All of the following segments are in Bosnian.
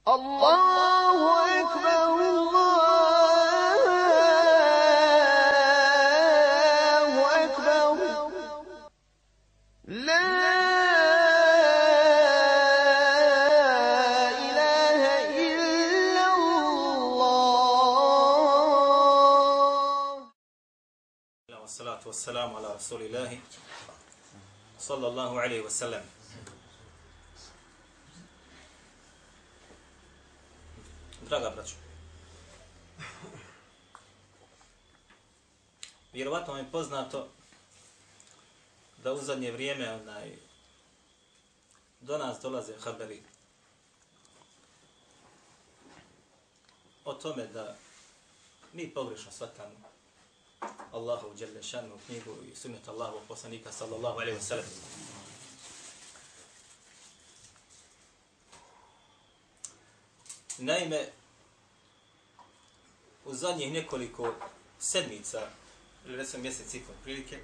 Allahu ekber, Allahu ekber, la ilahe illallah. Wassalatu wassalamu ala rasulillahi sallallahu alaihi wasallam. Draga braćo, vjerovatno vam je poznato da u zadnje vrijeme do nas dolaze haberi o tome da mi pogrešno shvatamo Allahu dželle šanu knjigu i sunnet Allahovog poslanika sallallahu alejhi ve sellem. Naime, u zadnjih nekoliko sedmica, ili recimo mjesec i pol prilike,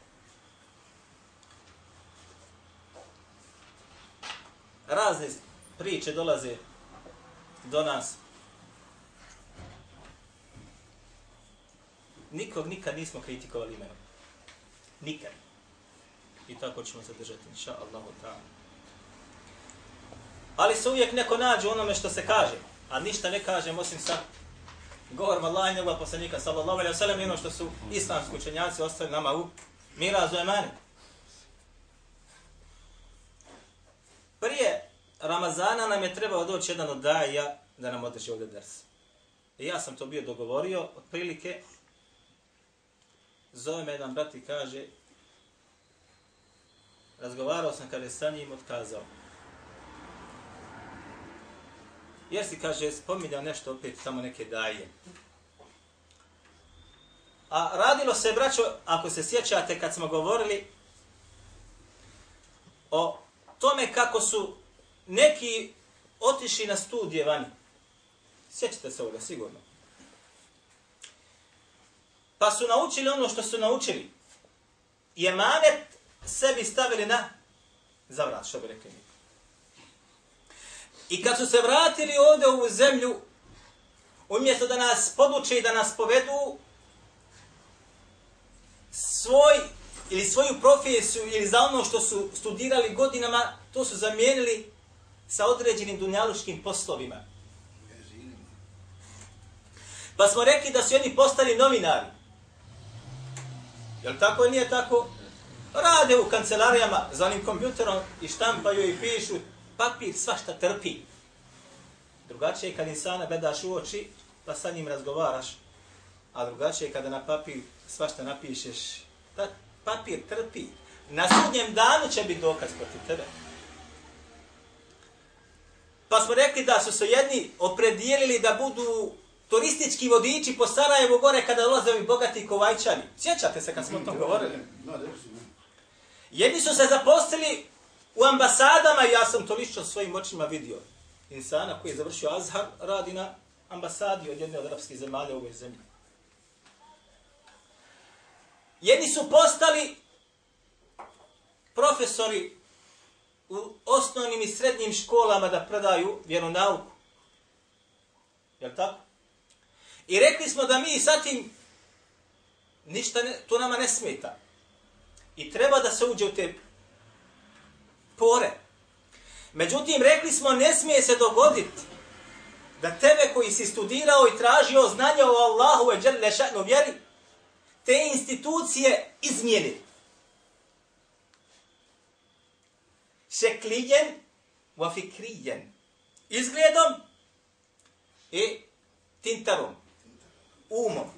razne priče dolaze do nas. Nikog nikad nismo kritikovali imenom. Nikad. I tako ćemo se držati, inša Allahu ta'ala. Ali se uvijek neko nađe onome što se kaže, a ništa ne kažem osim sa govorom Allaha i njegova poslanika sallallahu alejhi ve sellem i ono što su islamski učenjaci ostavili nama u mirazu emanet. Prije Ramazana nam je trebao doći jedan od daija da nam održi ovdje ders. I ja sam to bio dogovorio, otprilike, zove me jedan brat i kaže, razgovarao sam kada je sa njim otkazao. Jer si, kaže, spominjao nešto opet samo neke daje. A radilo se, braćo, ako se sjećate kad smo govorili o tome kako su neki otišli na studije vani. Sjećate se ovoga, sigurno. Pa su naučili ono što su naučili. I emanet sebi stavili na zavrat, što bi rekli mi. I kad su se vratili ovdje u ovu zemlju, umjesto da nas poduče i da nas povedu, svoju profesiju ili za ono što su studirali godinama, to su zamijenili sa određenim dunjaluškim poslovima. Pa smo rekli da su oni postali novinari. Jel tako ili nije tako? Rade u kancelarijama za onim kompjuterom i štampaju i pišu. Papir svašta trpi. Drugačije je kad insana gledaš u oči, pa sa njim razgovaraš. A drugačije je kada na papir svašta napišeš. Papir trpi. Na sudnjem danu će biti dokaz protiv tebe. Pa smo rekli da su se jedni opredijelili da budu turistički vodiči po Sarajevu gore kada dolaze ovi bogati kovajčani. Sjećate se kad smo o tom govorili? Jedni su se zaposlili u ambasadama, ja sam to lično svojim očima vidio. Insana koji je završio Azhar radi na ambasadi od jedne od arapskih zemalja u ovoj zemlji. Jedni su postali profesori u osnovnim i srednjim školama da predaju vjeronauku. Jel' tako? I rekli smo da mi sa tim ništa to nama ne smeta. I treba da se uđe u te pore. Međutim, rekli smo, ne smije se dogoditi da tebe koji si studirao i tražio znanje o Allahu ve dželle šanu vjeri, te institucije izmijeni. Šeklijen wa fikrijen. Izgledom i tintarom. Umom.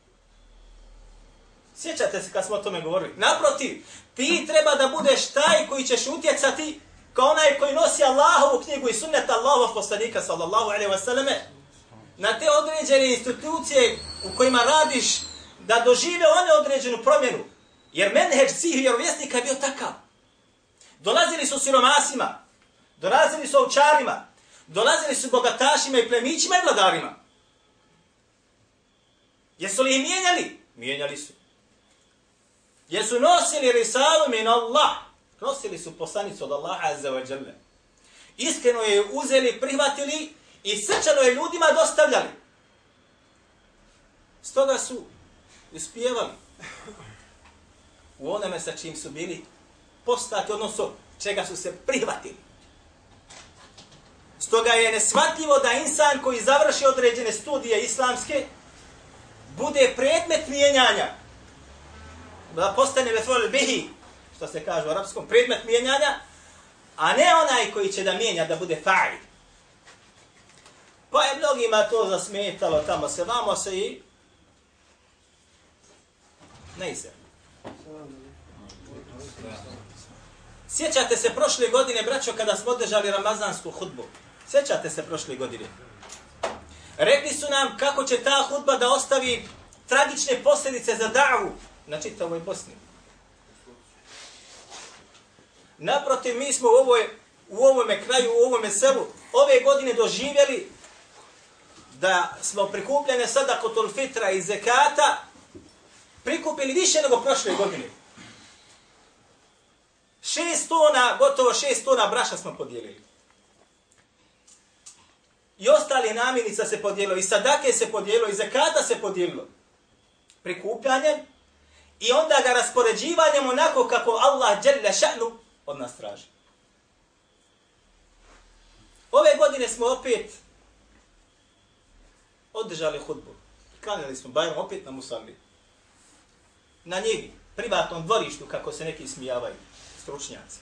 Sjećate se kad smo o tome govorili? Naprotiv, ti treba da budeš taj koji ćeš utjecati kao onaj koji nosi Allahovu knjigu i sunnet Allahovog poslanika sallallahu alejhi ve selleme na te određene institucije u kojima radiš da dožive one određenu promjenu. Jer menheđ svih vjerovjesnika je bio takav. Dolazili su siromasima, dolazili su ovčarima, dolazili su bogatašima i plemićima i vladarima. Jesu li ih mijenjali? Mijenjali su. Jesu nosili risalu min Allah. Nosili su poslanicu od Allaha azza wa jalla. Iskreno je uzeli, prihvatili I srčano je ljudima dostavljali. Stoga su uspijevali u onome sa čim su bili postati, odnosno čega su se prihvatili. Stoga je neshvatljivo da insan koji završi određene studije islamske bude predmet mijenjanja. Da postane mef'ul bihi, što se kaže u arapskom, predmet mijenjanja, a ne onaj koji će da mijenja, da bude fa'il. Pa je mnogima to zasmetalo, tamo se, vamo se i ne se. Sjećate se prošle godine, braćo, kada smo održali ramazansku hudbu? Sjećate se prošle godine? Rekli su nam kako će ta hudba da ostavi tragične posljedice za da'vu na čitavoj Bosni. Naprotiv, mi smo u ovome kraju, u ovome selu, ove godine doživjeli da smo prikupljene sadakotul fitra i zekata prikupili više nego prošle godine. 6 tona, gotovo 6 tona braša smo podijelili. I ostali namirnica se podijelilo, i sadake se podijelilo, i zekata se podijelilo. Prikupljanjem i onda ga raspoređivanjem onako kako Allah dželle ša'nu od nas traži. Ove godine smo opet održali hudbu. Klanjali smo Bajram opet na musalli. Na njivi, privatnom dvorištu, kako se neki smijavaju, stručnjaci.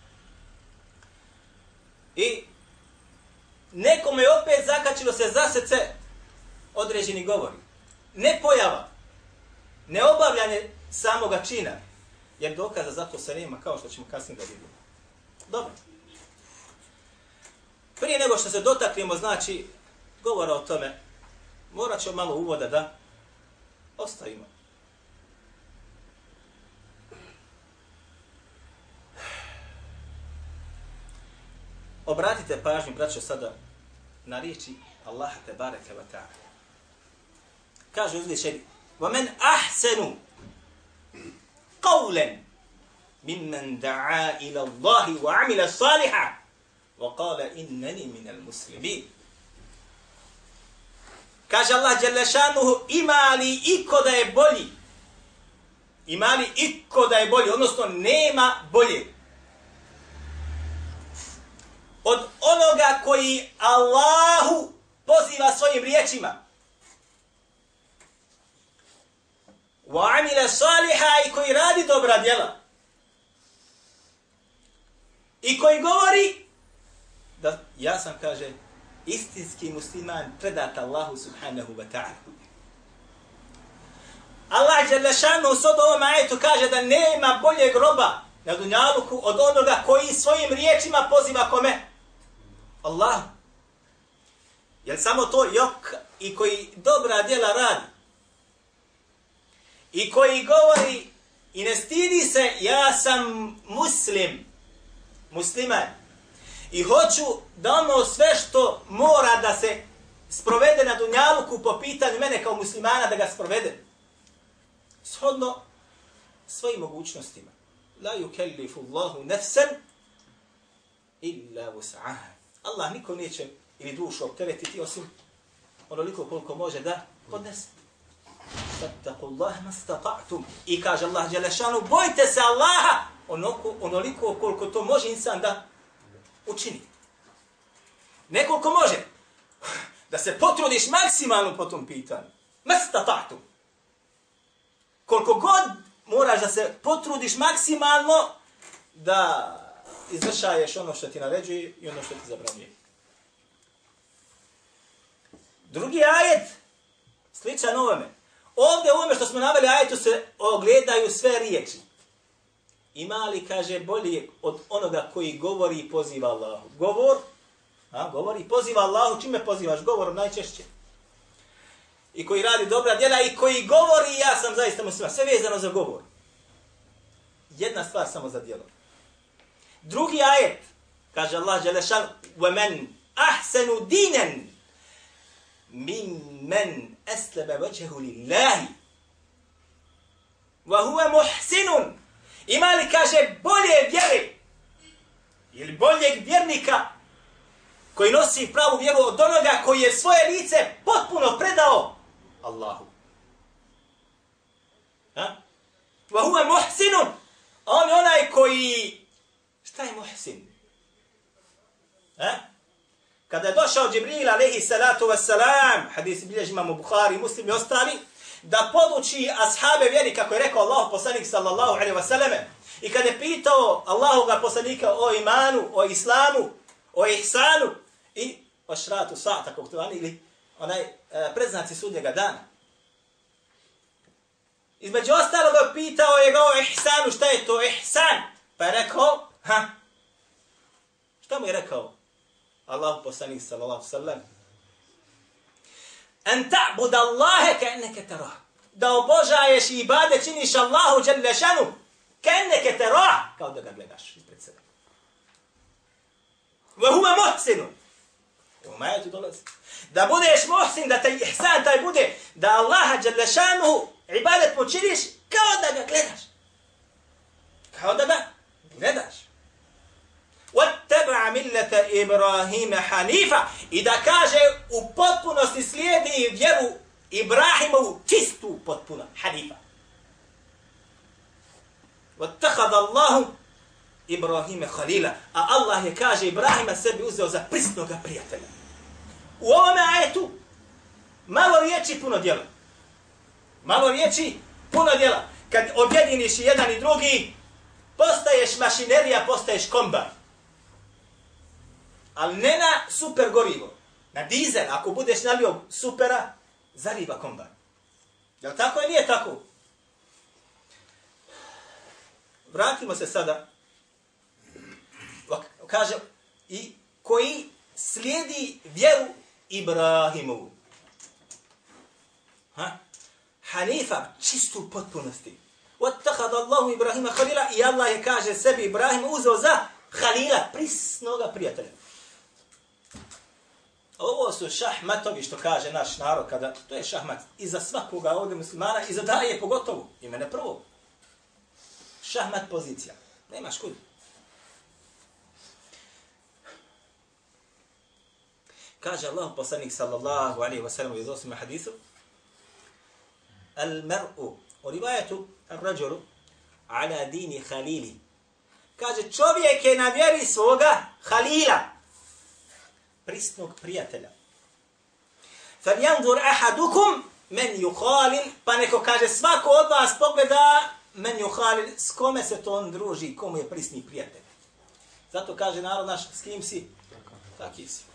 I nekome je opet zakačilo se za srce određeni govori. Ne pojava, ne obavljanje samoga čina, jer dokaza za to se nema, kao što ćemo kasnije da vidimo. Dobro. Prije nego što se dotaknemo, znači, govora o tome, morat ćemo malo uvoda da ostavimo. Obratite pažnju, braćo, sada na riječi Allaha tebareke ve ta'ala. Kaže uzvišeni: وَمَنْ أَحْسَنُ قَوْلًا مِمَّنْ دَعَا إِلَى اللَّهِ وَعَمِلَ صَالِحًا وَقَالَ إِنَّنِي مِنَ الْمُسْلِمِينَ. Kaže Allah dželle šanuhu: ima li iko da je bolji? Ima li iko da je bolji? Odnosno, nema bolje od onoga koji Allahu poziva svojim riječima. وَعَمِلَ صَالِحًا, i koji radi dobra djela. I koji govori da ja sam, kaže, istinski musliman predat Allahu subhanahu wa ta'ala. Allah dželle šanuhu sad ovom ajetu kaže da nema boljeg roba na dunjaluku od onoga koji svojim riječima poziva kome? Allah. Jel samo to jok i koji dobra djela radi? I koji govori i ne stidi se, ja sam musliman. I hoću da ono sve što mora da se sprovede na dunjaluku po pitanju mene kao muslimana da ga sprovede. Shodno svojim mogućnostima. La yukellifu Allahu nafsan illa wus'aha. Allah niko neće ili dušu opteretiti osim onoliko koliko može da podnese. Fattaqullaha mastata'tum. I kaže Allah dželle šanu: bojte se Allaha onoliko koliko to može insan da učini. Nekoliko može. Da se potrudiš maksimalno po tom pitanju. Mastata'tum. Koliko god moraš da se potrudiš maksimalno da izvršaješ ono što ti naređuje i ono što ti zabranjuje. Drugi ajet, sličan ovome. Ovdje u ovome što smo naveli ajetu se ogledaju sve riječi. Ima li, kaže, bolje od onoga koji govori i poziva Allahu? Govori i poziva Allahu. Čime pozivaš? Govorom najčešće. I koji radi dobra djela i koji govori ja sam zaista musliman. Sve vezano za govor. Jedna stvar samo za djelo. Drugi ajet, kaže Allah dželle šanu: وَمَنْ أَحْسَنُ دِينًا مِمَّنْ أَسْلَمَ وَجْهَهُ لِلَّهِ وَهُوَ مُحْسِنٌ. Ima li, kaže, bolje vjere ili boljeg vjernika koji nosi pravu vjeru od onoga koji je svoje lice potpuno predao Allahu. Wa huwa muhsinun. On je onaj koji... Šta je muhsin? Kada je došao Džibril alejhi salatu wassalam, hadis bilježi imamo Buhari, Muslim i ostali, da poduči ashabe vjeri, kako je rekao Allahu poslanik sallallahu alejhi ve selleme, i kada je pitao Allahoga poslanika o imanu, o islamu, o ihsanu i o šratu sa'ata, kako to vani, ili onaj predznaci sudnjega dana. Između ostaloga pitao je ga o ihsanu, šta je to ihsan? Pa je rekao, šta mu je rekao? Allahu poslanik sallallahu alejhi ve sellem, an ta'bud Allaha ka'annaka tarah. Da obožaješ i ibadet činiš Allahu dželle šanu ka'annaka tarah, kao da ga gledaš ispred sebe. Wa huwa muhsin. Umajetu dolazi. Da budeš muhsin, da taj ihsan taj bude, da Allaha dželle šanu ibadet mu činiš kao da ga gledaš. Kao da ga gledaš. وَاتَّبَعَ مِلَّةَ إِبْرَاهِيمَ حَنِيفًا. I da kaže u potpunosti slijedi vjeru Ibrahimovu čistu potpuno. Hanifa. وَاتَّخَذَ اللَّهُ إِبْرَاهِيمَ خَلِيلًا. A Allah je, kaže, Ibrahima sebi uzeo za prisnoga prijatelja. U ovome ajetu malo riječi, puno djela. Malo riječi, puno djela. Kad objediniš jedan i drugi, postaješ mašinerija, postaješ kombar. Ali ne na super gorivo. Na dizel, ako budeš nalio supera, zariba kombar. Je li tako ili nije tako? Vratimo se sada. Kaže, i koji slijedi vjeru Ibrahimovu. Hanifa, čistu potpunosti. وَاتَّخَذَ اللَّهُ إِبْرَاهِيمَ خَلِيلًا. I Allah je, kaže, sebi Ibrahim uzeo za Halila, prisnoga prijatelja. Ovo su šahmatovi, što kaže naš narod, kada to je šahmat i za svakoga ovdje muslimana, i za daje pogotovo, i mene prvo. Šahmat pozicija. Nemaš kud. Kaže Allah poslanik sallallahu alaihi wa sallam u izosima hadisu, al-mar'u, u rivajetu, al-rađuru, ala dini halili. Kaže, čovjek je na vjeri svoga halila, prisnog prijatelja. فَلْيَنْظُرْ أَحَدُكُمْ مَنْ يُخَالِلْ. Pa neko kaže, svako od vas pogleda men yuhalil, s kome se to on druži, komu je prisni prijatelj. Zato kaže narod naš, s kim si? Taki si.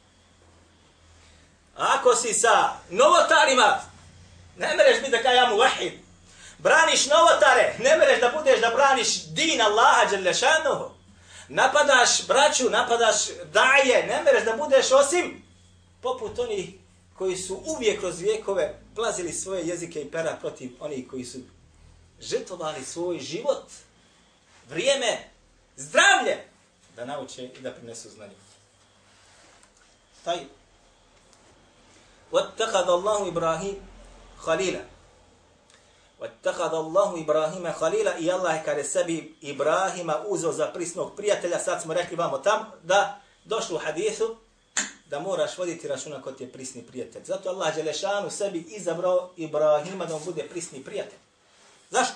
Ako si sa novotarima, ne mereš biti da kaj ja muvahid. Braniš novotare, ne mereš da budeš da braniš din Allaha dželle šanuhu. Napadaš braću, napadaš daje, ne mereš da budeš osim poput onih koji su uvijek kroz vijekove plazili svoje jezike i pera protiv onih koji su žrtvovali svoj život, vrijeme, zdravlje, da nauče i da prinesu znanje. Taj. وَاتَّخَذَ اللَّهُ إِبْرَاهِيمَ خَلِيلًا. وَاتَّخَذَ اللَّهُ إِبْرَاهِيمَ خَلِيلًا. I Allah je kada sebi Ibrahima uzeo za prisnog prijatelja, sad smo rekli vamo tam, da došlo u hadisu, da moraš voditi računa kod je prisni prijatelj. Zato Allah Đelešanu sebi izabrao Ibrahima da on bude prisni prijatelj. Zašto?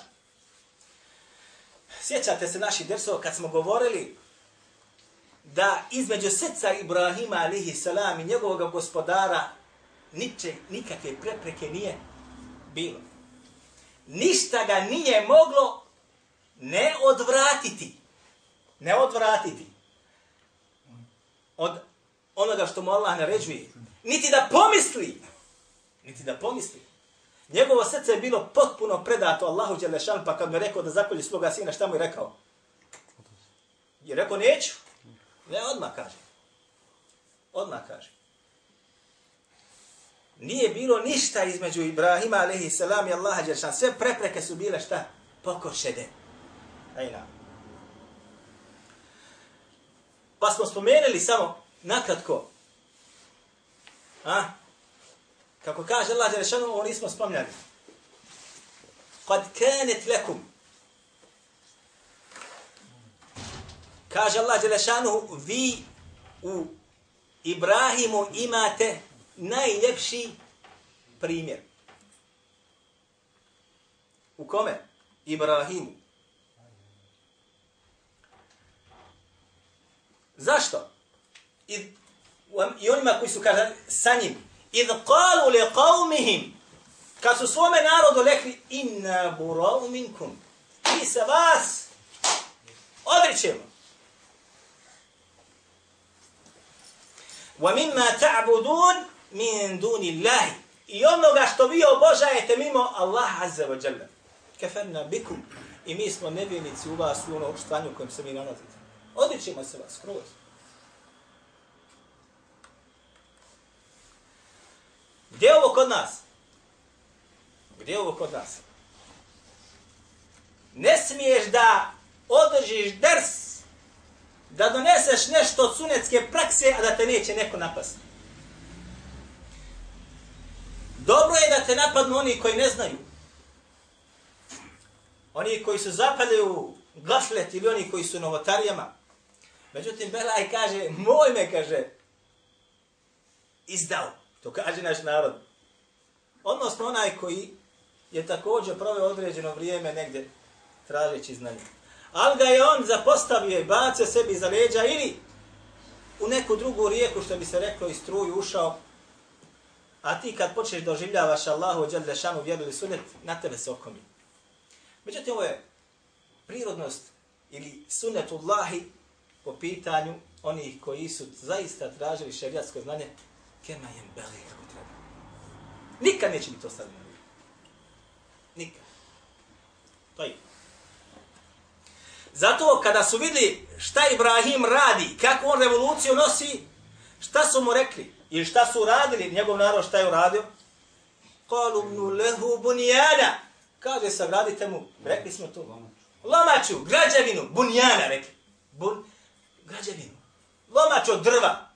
Sjećate se naših dersova kad smo govorili da između srca Ibrahima alihi salam i njegovog gospodara nikakve prepreke nije bilo. Ništa ga nije moglo ne odvratiti. Ne odvratiti. Od onoga što mu Allah naređuje. Niti da pomisli. Niti da pomisli. Njegovo srce je bilo potpuno predato Allahu Đelešan, pa kad mu je rekao da zakolji svoga sina, šta mu je rekao? Je rekao neću. Ne, odmah kaže. Odmah kaže. Nije bilo ništa između Ibrahima alejhi selam i Allaha Đelešan. Sve prepreke su bile šta? Pokošene. Ajna. Pa smo spomenuli samo nakratko. Kako kaže Allah Đelešanu, ovo nismo spomnjali. Kad kanet lekum. Kaže Allah Đelešanu, vi u Ibrahimu imate najljepši primjer. U kome? Ibrahimu. Zašto? I onima koji su kaže sa njim. Idh qalu li qavmihim. Kad su svome narodu rekli inna bura'u minkum. Mi se vas odričemo. Wa mimma ta'budun min duni Allahi. I onoga što vi obožajete mimo Allah azza wa jalla. Kafarna bikum. I mi smo nevjernici u vas u onom stanju u kojem se mi nalazite. Odričemo se vas skroz. Gdje je ovo kod nas? Gdje je ovo kod nas? Ne smiješ da održiš ders, da doneseš nešto od sunetske prakse, a da te neće neko napasti. Dobro je da te napadnu oni koji ne znaju. Oni koji su zapali u gaflet ili oni koji su novotarijama. Međutim, Belaj kaže, moj me, kaže, izdao. To kaže naš narod. Odnosno onaj koji je također proveo određeno vrijeme negdje tražeći znanje. Ali ga je on zapostavio i bacio sebi iza leđa ili u neku drugu rijeku, što bi se reklo, i struju ušao. A ti kad počneš doživljavaš Allahu dželle šanu vjeru ili sunet, na tebe se okomi. Međutim, ovo je prirodnost ili sunetullahi po pitanju onih koji su zaista tražili šerijatsko znanje, kema jem beli kako treba. Nikad neće biti ostavljeno. Nikad. To je. Zato kada su vidjeli šta Ibrahim radi, kako on revoluciju nosi, šta su mu rekli? Ili šta su uradili, njegov narod šta je uradio? Kalu bnu lehu bunjana. Kaže, sagradite mu, rekli smo to. Lomaču, građevinu, bunjana rekli. Građevinu. Lomač od drva.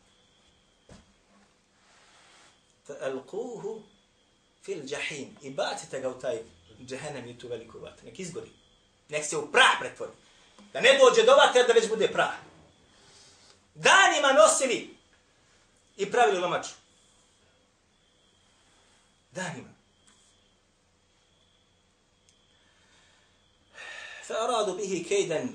Alquhu fil jahim. I bacite ga u taj džehennem i tu veliku vatru. Nek izgori. Nek se u prah pretvori. Da ne dođe do vatre, da već bude prah. Danima nosili i pravili lomaču. Danima. فأرادوا به كيدا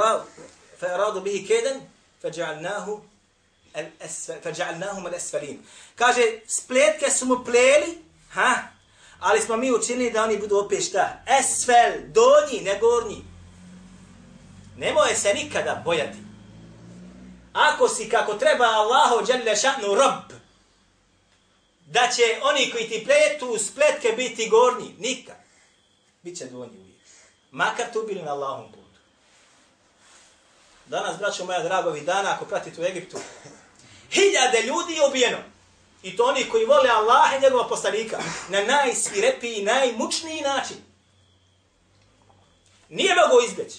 فجعلناهم الأسفلين. Kaže, spletke su mu pleli, ali smo mi učinili da oni budu opet šta? Esfel, donji, ne gornji. Nemoj se nikada bojati. Ako si kako treba Allahu dželle šanu rob, da će oni koji ti pletu spletke biti gornji, nikad. Biće donji uvijek. Makar tu bili na Allahom putu. Danas, braćo moja dragovi, dana, ako pratite u Egiptu, 1000 ljudi je ubijeno. I to oni koji vole Allaha i njegova poslanika na najsvirepiji, najmučniji način. Nije mogo izbjeći.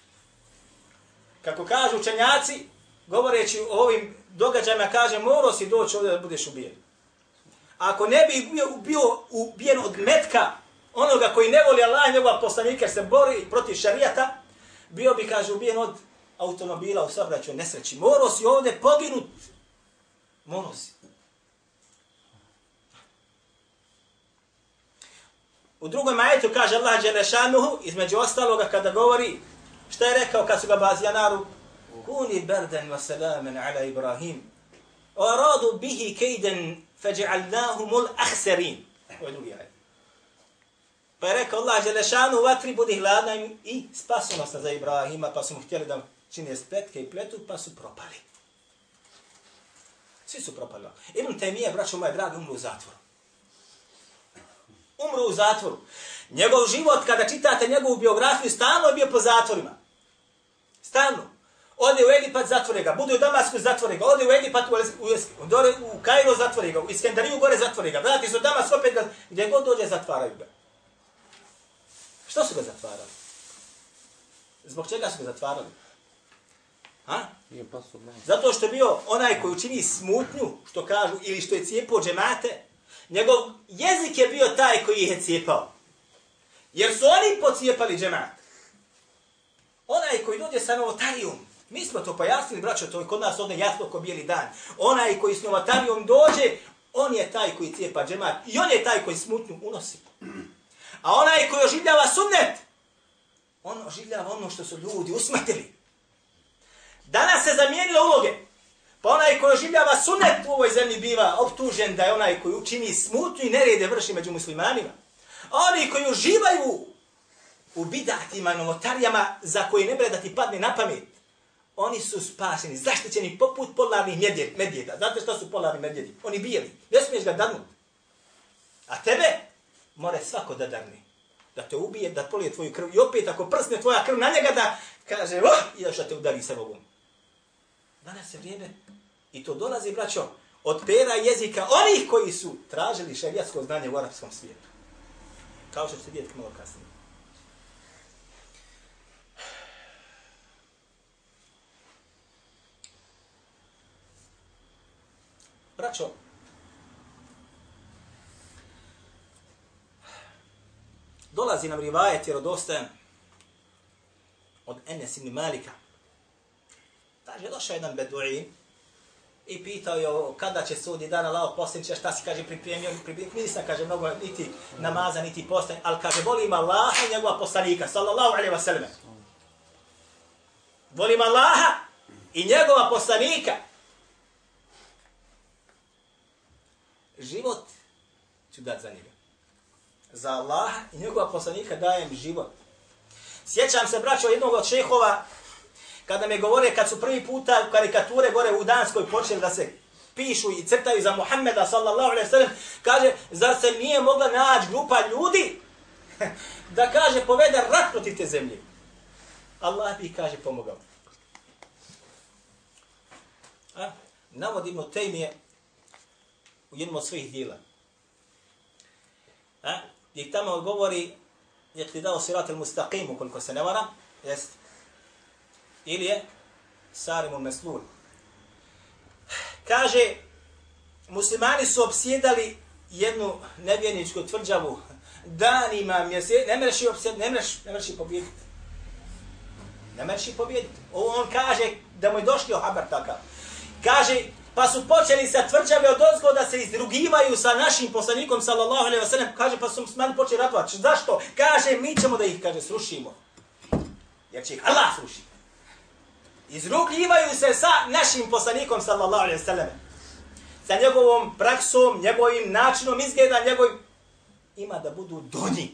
Kako kažu učenjaci, govoreći o ovim događajima, kaže, morao si doći ovdje da budeš ubijen. Ako ne bi bio ubijen od metka, onoga koji ne voli Allah i njegova poslanika jer se bori protiv šarijata, bio bi, kaže, ubijen od automobila u saobraćaju nesreći. Morao si ovdje poginut. Morao si. U drugom ajetu kaže Allah dželle šanuhu, između ostaloga kada govori, šta je rekao kad su ga bazija naru? Kuni berden wa salamen ala Ibrahim. O aradu bihi kejden feđa'alnahumul ahserin. Ovo je drugi ajet. Pa je rekao Allah dželle šanuhu, vatri budi hladna i spasonosna za Ibrahima, pa su mu htjeli da čine spletke i pletu, pa su propali. Svi su propali. Ibn Taymije, braćo moje dragi, umru u zatvoru. Umru u zatvoru. Njegov život, kada čitate njegovu biografiju, stalno je bio po zatvorima. Stalno. Ode u Egipat, zatvore ga. Bude u Damasku, zatvore ga. Ode u Egipat, u Kairu, zatvore ga. U Iskenderiju, gore, zatvore ga. Vrati se u Damasku, opet ga, gdje god dođe, zatvaraju ga. Što su ga zatvarali? Zbog čega su ga zatvarali? Zato što je bio onaj koji učini smutnju, što kažu, ili što je cijepao džemate, njegov jezik je bio taj koji ih je cijepao. Jer su oni pocijepali džemat. Onaj koji dođe sa novotarijom, Mi smo to pojasnili, braćo, to je kod nas ovdje jasno ko bijeli dan. Onaj koji s novotarijom dođe, on je taj koji cijepa džemat i on je taj koji smutnju unosi. A onaj koji oživljava sunnet, on oživljava ono što su ljudi usmrtili. Danas se zamijenile uloge. Pa onaj koji oživljava sunnet u ovoj zemlji biva optužen da je onaj koji učini smutnju i nerede vrši među muslimanima. A oni koji uživaju u bidatima i novotarijama za koje ne bre da ti padne na pamet, oni su spašeni, zaštićeni poput polarnih medvjeda. Znate što su polarni medvjedi? Oni bijeli. Ne smiješ ga darnuti. A tebe more svako da darne. Da te ubije, da polije tvoju krv. I opet ako prsne tvoja krv na njega da kaže i još da te udari sa robom. Danas je vrijeme i to dolazi, braćo, od pera jezika onih koji su tražili šerijatsko znanje u arapskom svijetu. Kao što ćete vidjeti malo kasnije. Braćo, dolazi nam rivajet vjerodostojan od Enes ibn Malika. Kaže, došao jedan beduin i pitao je kada će sudi dan Allahov poslaniče, šta si, kaže, pripremio, nisam, kaže, mnogo niti namaza, niti postanja, ali kaže, volim Allaha i njegova poslanika, sallallahu alaihi wa sallam. Volim Allaha i njegova poslanika. Život ću dati za njega. Za Allaha i njegova poslanika dajem život. Sjećam se, braćo, jednog od šehova, kada me govore, kad su prvi puta karikature gore u Danskoj počeli da se pišu i crtaju za Muhammeda, sallallahu alaihi sallam, kaže, zar se nije mogla naći grupa ljudi da, kaže, povede rat protiv te zemlje? Allah bi, kaže, pomogao. Navodimo Tejmije u jednom od svojih dijela. Gdje tamo govori, je ti dao sirat al-mustaqim, ukoliko se ne varam, jest, ili je Sarimul Meslul. Kaže, muslimani su obsjedali jednu nevjerničku tvrđavu danima, ne mreš pobijediti. Ne mreš pobijediti. On kaže da mu je došli haber takav. Kaže, pa su počeli sa tvrđave od ozgo da se izrugivaju sa našim poslanikom, sallallahu alaihi wa sallam. Kaže, pa su muslimani počeli ratovati. Zašto? Kaže, mi ćemo da ih, kaže, srušimo. Jer će ih Allah srušiti. Izrugljivaju se sa našim poslanikom, sallallahu alaihi wa sallam. Sa njegovom praksom, njegovim načinom izgleda, njegovim... Ima da budu donji.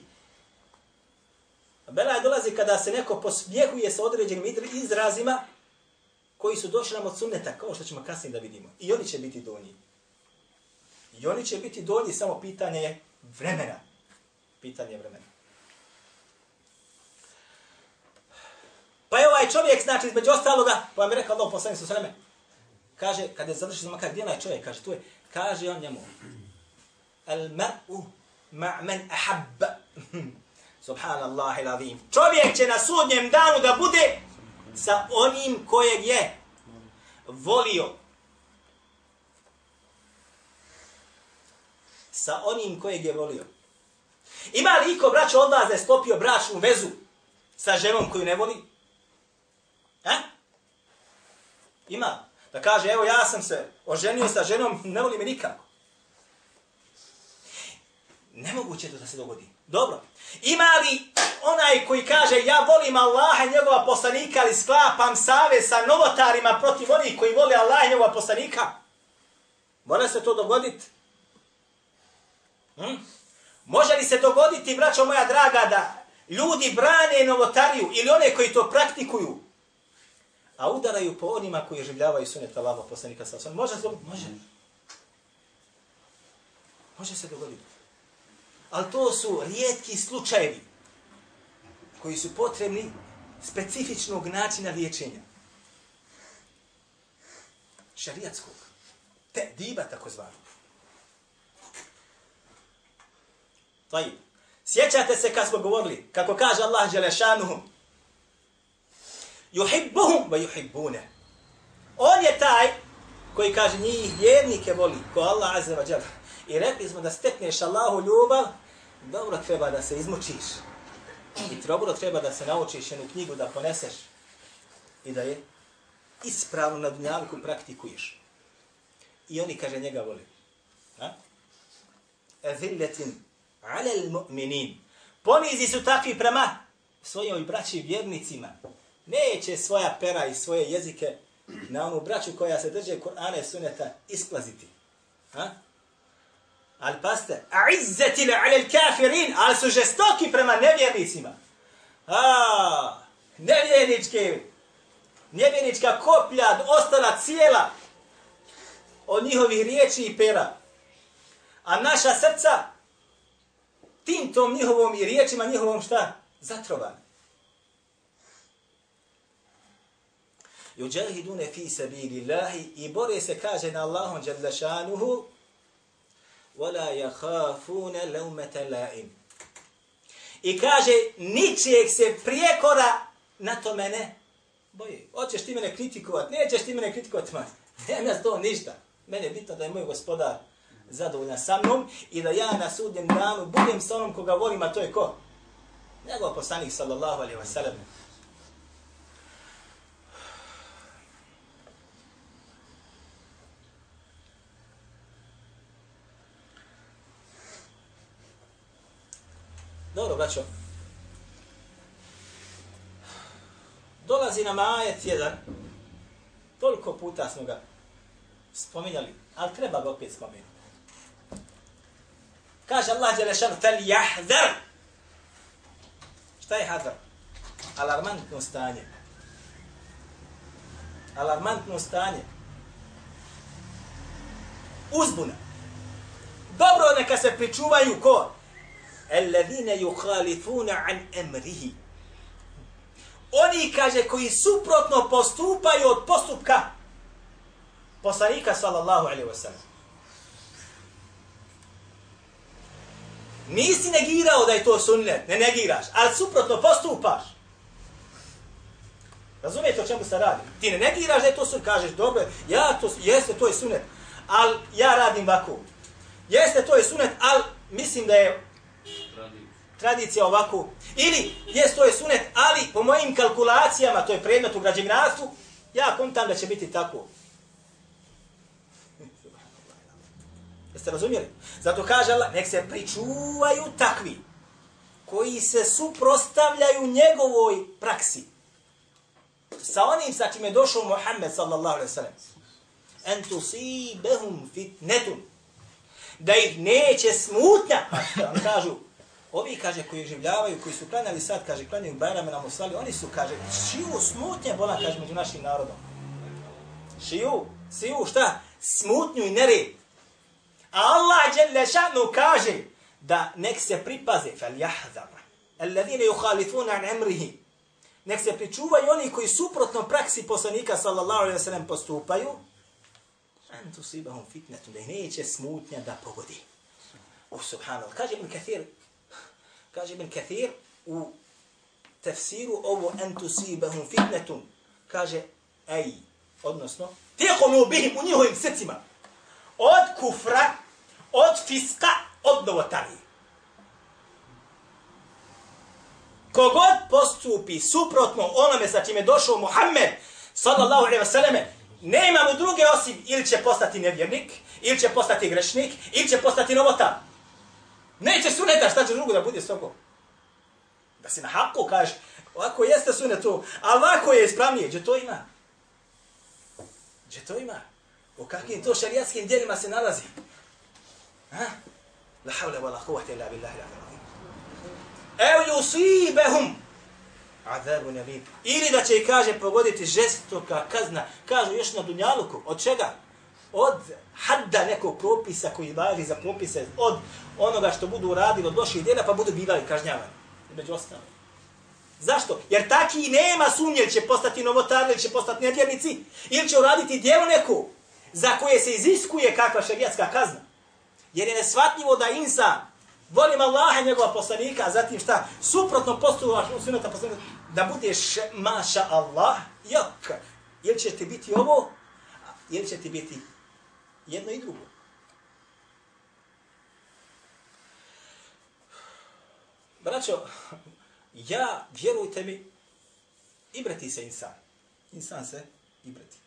Belaj dolazi kada se neko posmjehuje sa određenim izrazima koji su došli nam od sunneta, kao što ćemo kasnije da vidimo. I oni će biti donji. I oni će biti donji, samo pitanje je vremena. Pitanje je vremena. Pa je ovaj čovjek, znači, između ostaloga, pa vam je rekao Allah poslanik sa sveme, kaže, kada je završio makar, gdje onaj čovjek, kaže, tu je, kaže on njemu, al mar'u ma'man ahabba. Subhanallah il-azim. Čovjek će na sudnjem danu da bude sa onim kojeg je volio. Sa onim kojeg je volio. Ima li iko, braćo, od vas da je sklopio bračnu vezu sa ženom koju ne voli? Ima. Da kaže, evo ja sam se oženio sa ženom, ne voli me nikako. Nemoguće to da se dogodi. Dobro. Ima li onaj koji kaže, ja volim Allaha i njegova poslanika, ali sklapam savez sa novotarima protiv onih koji vole Allaha i njegova poslanika? Mora se to dogoditi? Može li se dogoditi, braćo moja draga, da ljudi brane novotariju ili one koji to praktikuju, a udaraju po onima koji življavaju sunet Allaha poslanika sa osam? Može se dogoditi? Može. Može se dogoditi. Ali to su rijetki slučajevi koji su potrebni specifičnog načina liječenja. Šarijatskog. Te diba tako zvano. Sjećate se kad smo govorili, kako kaže Allah Đelešanuhu, yuhibbuhum wa yuhibbune. On je taj koji kaže njih vjernike voli, ko Allah Azza wa Jalla. I rekli smo da stekneš Allahu ljubav, dobro treba da se izmučiš. I dobro treba da se naučiš jednu knjigu da poneseš i da je ispravno na dunjalku praktikuješ. I oni, kaže, njega vole. Azillatin alal mu'minin. Ponizi su takvi prema svojoj braći vjernicima. Neće svoja pera i svoje jezike na onu braću koja se drže Kur'ana i Sunneta isplaziti. Ali paste, a'izzatil alal kafirin, ali su žestoki prema nevjernicima. Nevjernička koplja ostala cijela od njihovih riječi i pera. A naša srca tim tom njihovom i riječima njihovom šta? Zatrovane. Yuđahidune fi sabilillahi i bore se, kaže, na Allahom dželle šanuhu wala yakhafuna lawmata la'im. I kaže, ničijeg se prijekora na to mene boji. Hoćeš ti mene kritikovat, nećeš ti mene kritikovat, nema nas to ništa. Mene je bitno da je moj gospodar zadovoljan sa mnom i da ja na sudnjem danu budem sa onom koga volim, a to je ko? Njegov poslanik sallallahu alejhi ve sellem. Dobro, braćo. Dolazi nam ajet jedan. Toliko puta smo ga spominjali, ali treba ga opet spomenuti. Kaže Allah dželle šanu فَلْيَحْذَرْ. Šta je hadar? Alarmantno stanje. Alarmantno stanje. Uzbuna. Dobro neka se pričuvaju ko? الَّذِينَ يُخَالِفُونَ عَنْ أَمْرِهِ. Oni, kaže, koji suprotno postupaju od postupka poslanika sallallahu alejhi ve sellem. Nisi negirao da je to sunnet, ne negiraš, ali suprotno postupaš. Razumijete o čemu se radi? Ti ne negiraš da je to sunnet, kažeš, dobro, jeste, to je sunnet, ali ja radim ovako. Jeste, to je sunnet, ali mislim da je tradicija ovako. Ili, jeste, to je sunnet, ali po mojim kalkulacijama, to je predmet u građevinarstvu, ja kontam da će biti tako. Jeste razumjeli? Zato kaže Allah, nek se pričuvaju takvi koji se suprostavljaju njegovoj praksi. Sa onim sa čim je došao Muhammed sallallahu alejhi ve sellem. En tusibahum fitnetun. Da ih neće smutnja. Oni kažu, ovi, kaže, koji življavaju, koji su klanjali sad, kaže, klanjaju Bajrame na Musali, oni su, kaže, šiju smutnje, bolan, kaže, među našim narodom. Šiju, šta? Smutnju i nered. A Allah dželle šanu kaže da nek se pripaze, فَلْيَحْذَرْ الَّذِينَ يُخَالِفُونَ عَنْ أَمْرِهِ. Nek se pričuvaju oni koji suprotno praksi poslanika sallallahu alejhi ve sellem postupaju. An tusibahum fitnatun, da neće smutnja da pogodi. Subhanallah. Kaže Ibn Kathir u tefsiru ovo an tusibahum fitnatun. Kaže, odnosno, tiqulu bihim u njihovim srcima. Od kufra, od fiska, od novotarije. Kogod postupi suprotno onome sa čime je došao Muhammed, sallallahu alejhi ve selleme, nema mu druge osim ili će postati nevjernik, ili će postati grešnik, ili će postati novotar. Neće suneta, šta će drugo da bude s tobom? Da si na haku kažeš, ovako jeste sunetu, a ovako je ispravnije, gdje to ima? Gdje to ima? U kakvim to šarijatskim djelima se nalazi? La havle wa la quvvete illa billahi al-azim. Ev yusibahum azabun alim. Ili da će, kaže, pogoditi žestoka kazna, kažu još na dunjaluku. Od čega? Od hadda nekog propisa koji važi za propise, od onoga što budu uradili od loših djela, pa budu bivali kažnjavani. Među ostalo. Zašto? Jer taki nema sumnje, ili će postati novotarni, ili će postati nevjernici, ili će uraditi djelo neku za koje se iziskuje kakva šerijatska kazna. Jer je nesvatljivo da insan volim Allaha i njegova poslanika, a zatim šta? Suprotno postupaš u sunneta poslanika, da budeš maša Allah, jok. Ili će ti biti ovo, ili će ti biti jedno i drugo. Braćo, ja, vjerujte mi, ibrati se insan. Insan se ibrati.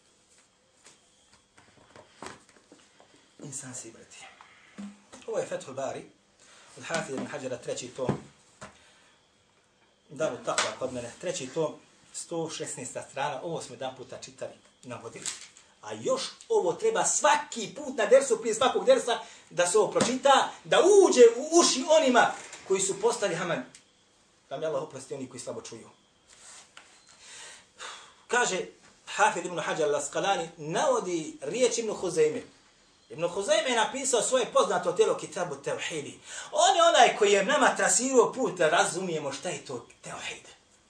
Insan se ibrati. Ovo je Fethul Bari, od Hafiza ibn Hadžara, 3. tom. Daru takva kod mene, 3. tom, 116. strana. Ovo smo jedan puta čitali, navodili. A još ovo treba svaki put na dersu, prije svakog dersa, da se ovo pročita, da uđe u uši onima koji su postali haman. Da mi Allah oprosti oni koji slabo čuju. Kaže Hafid ibn Hajar al-Asqalani, navodi riječ Ibn Huzeyme. Ibn Huzeyme je napisao svoje poznato telo Kitabu Tevhidi. On je onaj koji je nama trasirao put da razumijemo šta je to Tevhid.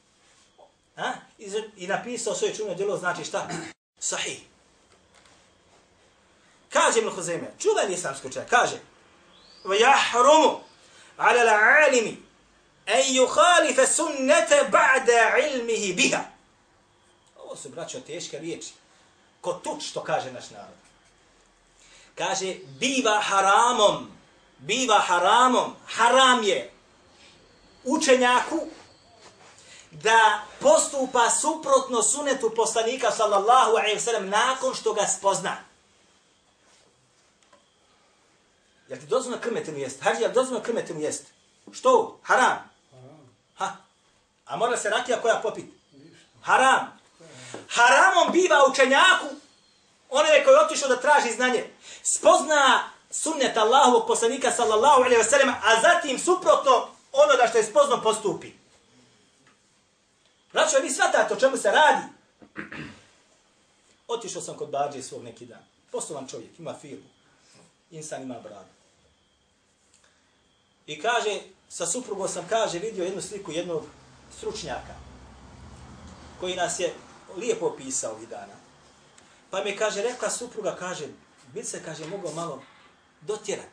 I napisao svoje čuveno djelo, znači šta? Sahih. Kaže Ibn Huzeyme, čuveni islamski učenjak, kaže وَيَحْرُمُ عَلَى الْعَالِمِ أَنْ يُخَالِفَ سُنَّةَ بَعْدَ عِلْمِهِ بِهَا. Ovo su, braćo, teške riječi. Ko tuč, što kaže naš narod. Kaže, biva haramom, haram je učenjaku da postupa suprotno sunetu poslanika sallallahu alejhi ve sellem nakon što ga spozna. Jel ti dozvoljeno krmetinu jest? Hađi, jel dozvoljeno krmetinu jest? Što? Haram. Ha? A mora se rakija koja popit? Haram. Haramom biva učenjaku, onaj koji je otišao da traži znanje, spozna sunnet Allahovog poslanika sallallahu alejhi ve sellem, a zatim suprotno onoga što je spoznao postupi. Braćo, vi shvatate o čemu se radi? Otišao sam kod Bađe svog neki dan. Poslovan čovjek, ima firmu. Insan ima bradu. I kaže, sa suprugom sam, kaže, vidio jednu sliku jednog stručnjaka koji nas je lijepo opisao ovih dana. Pa mi kaže, rekla supruga, kaže, bi se, kaže, mogao malo dotjerat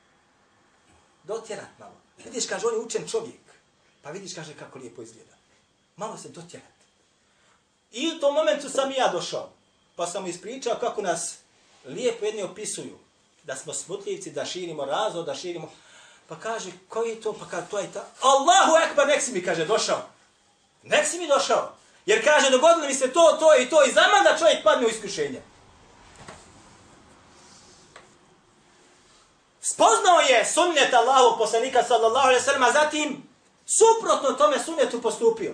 malo. Vidiš, kaže, on je učen čovjek. Pa vidiš, kaže, kako lijepo izgleda. Malo se dotjerat. I u tom momentu sam i ja došao. Pa sam ispričao kako nas lijepo jedni opisuju. Da smo smutljivci, da širimo razvod, da širimo... Pa kaže, koji je to? Pa kaže, to je ta... Allahu ekber, nek si mi, kaže, došao. Nek si mi došao. Jer kaže, dogodilo mi se to i to i zaman da čovjek padne u iskušenje. Spoznao je sunnet Allahovog poslanika sallallahu alejhi ve sellem, a zatim suprotno tome sunnetu postupio.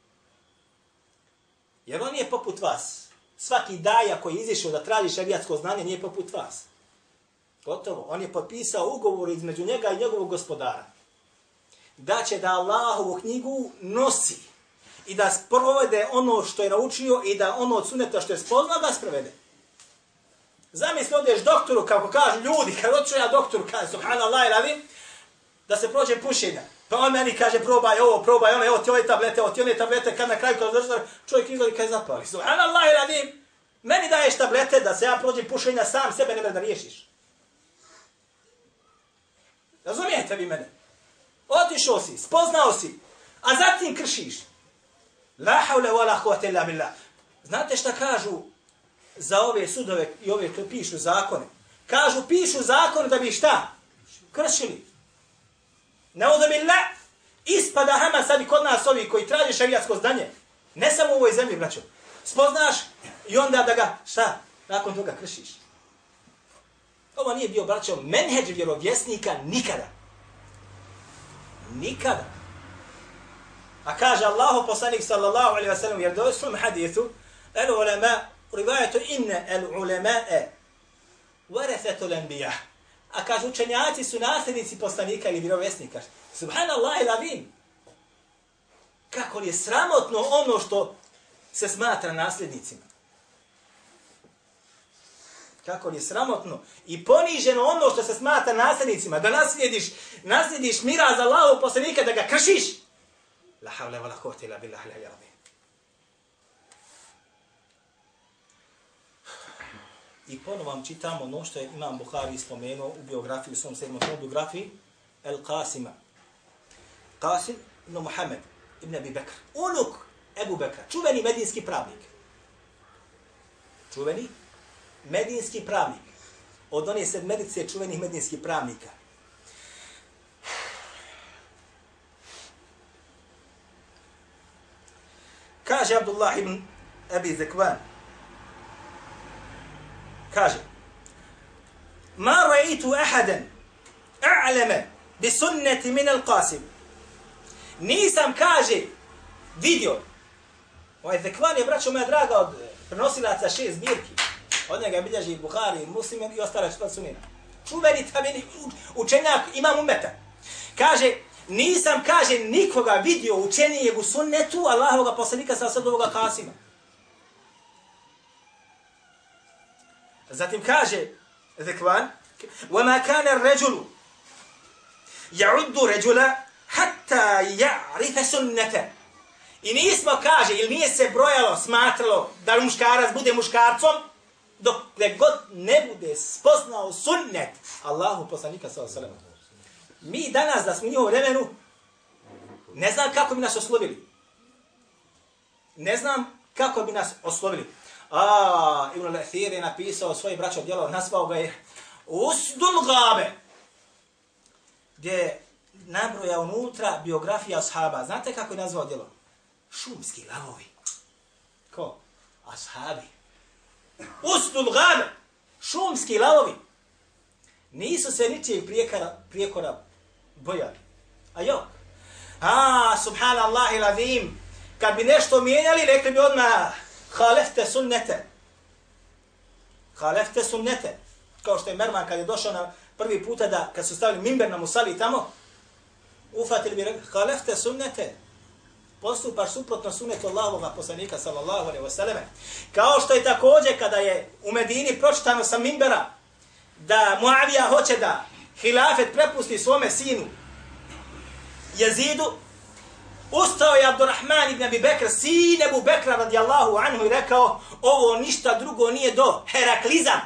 Jer on nije poput vas. Svaki daja koji je izišao da traži šerijatsko znanje nije poput vas. Gotovo. On je potpisao ugovor između njega i njegovog gospodara. Da će da Allahovu knjigu nosi i da provede ono što je naučio i da ono od sunneta što je spoznao da sprovede. Zamisli, odeš doktoru, kako kažu ljudi, kad otišao ja doktoru, kaže, subhanallah, radim, da se prođe pušenja. Pa on meni kaže, probaj ovo, probaj ono, evo ti ove tablete, kad na kraju kao završi, čovjek izgleda kaj zapali. Subhanallah, radim, meni daješ tablete da se ja prođem pušenja, sam sebe ne da riješiš. Razumijete vi mene? Otišao si, spoznao si, a zatim kršiš. La havle wa la quwwata illa billah. Znate šta kažu za ove sudove i ove koji pišu zakone? Kažu, pišu zakone da bi šta? Kršili. Nauzu billah, ispada hama sad i kod nas ovi koji traže šerijatsko znanje. Ne samo u ovoj zemlji, braćo. Spoznaš i onda da ga, šta? Nakon toga kršiš. Ovo nije bio, braćo, menheđ vjerovjesnika nikada. Nikada. A kaže Allahu poslanik sallallahu alejhi ve sellem jer došlo hadithu el ulema rivayetu inna el ulama warathatul anbiya. A kaže učenjaci su nasljednici poslanika ili vjerovjesnika. Subhanallahi alazim. Kako je sramotno ono što se smatra nasljednicima. Kako je sramotno i poniženo ono što se smatra nasljednicima. Da naslijediš miraz Allahu poslanika da ga kršiš. La havle wa la quwwata illa billahi al-aliyyil azim. I ponovo vam čitam ono što je Imam Buhari spomenuo u biografiji, u svom 7. biografiji, El-Qasima. Qasim ibn Muhammed ibn Abi Bekr. Unuk Ebu Bekra, čuveni medinski pravnik. Čuveni medinski pravnik. Od one sedmerice čuvenih medinskih pravnika. Kaže Abdullah ibn Abi Zekvan, kaže Ma ra'aytu ahadan a'lama bi sunnati min al-Qasim. Nisam, kaže, vidio. Ovaj Zekvan je, braćo moja draga, od prenosilaca 6 zbirki. Od njega bilježi Buhari, Muslim i ostale 4 sunina. Čuveni tabini učenjak imam umeta. Kaže, nisam, kaže, nikoga vidio učenijeg u sunnetu Allahovoga poslanika sa ovoga Kasima. Zatim kaže Zekvan, وَمَا كَانَ الرَّجُلُ يَعُدُّ رَجُلَ حَتَّى يَعْرِفَ سُنَّةً. I nismo, kaže, ili nije se brojalo, smatralo da muškarac bude muškarcom, dok god ne bude spoznao sunnet Allahu poslanika sallallahu alejhi ve sellem. Mi danas da smo u njihovom vremenu, ne znam kako bi nas oslovili. Ne znam kako bi nas oslovili. Ibn al-Athir je napisao svoje braćo djelo, nazvao ga je Usdul Gabe, gdje je nabrojao unutra biografija ashaba. Znate kako je nazvao djelo? Šumski lavovi. Ko? Ashabi. Usdul Gabe. Šumski lavovi. Nisu se ničijeg prijekora bojali. A jok. Subhanallahi l'azim. Kad bi nešto mijenjali, rekli bi odmah halefte sunnete. Halefte sunnete. Kao što je Merman kad je došao na prvi puta da, kad su stavili mimber na Musali tamo, ufatili bi rekli, halefte sunnete. Postupaš suprotno sunnetu Allahovog poslanika sallallahu alejhi ve selleme. Kao što je također kada je u Medini pročitano sa mimbera da Muavija hoće da hilafet prepusti svome sinu Jezidu, ustao je Abdurrahman ibn Abi Bekr, sin Ebu Bekra radijallahu anhu i rekao, ovo ništa drugo nije do heraklizam.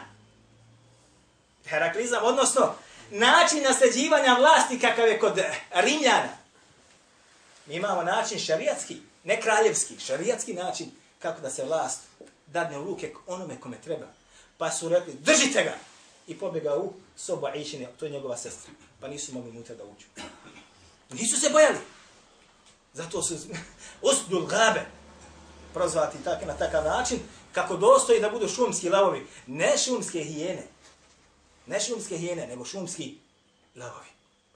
Heraklizam, odnosno način nasljeđivanja vlasti kakav je kod Rimljana. Mi imamo način šarijatski, ne kraljevski, šarijatski način kako da se vlast dadne u ruke onome kome treba. Pa su rekli, držite ga! I pobjega u sobu Aishine, to je njegova sestra. Pa nisu mogli unutra da uđu. Nisu se bojali. Zato su Usdul Gabe prozvati na takav način, kako dostoji da budu šumski lavovi. Ne šumske hijene. Ne šumske hijene, nego šumski lavovi.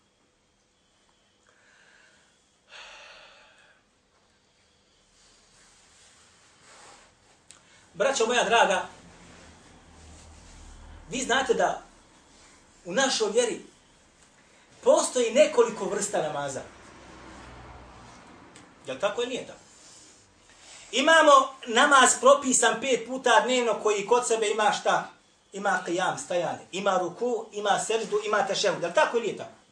Braćo moja draga, vi znate da u našoj vjeri postoji nekoliko vrsta namaza. Jel tako ili nije tako? Imamo namaz propisan 5 puta dnevno koji kod sebe ima šta? Ima qiyam, stajanje, ima ruku, ima seždu, ima tešehud. Jel tako ili nije tako?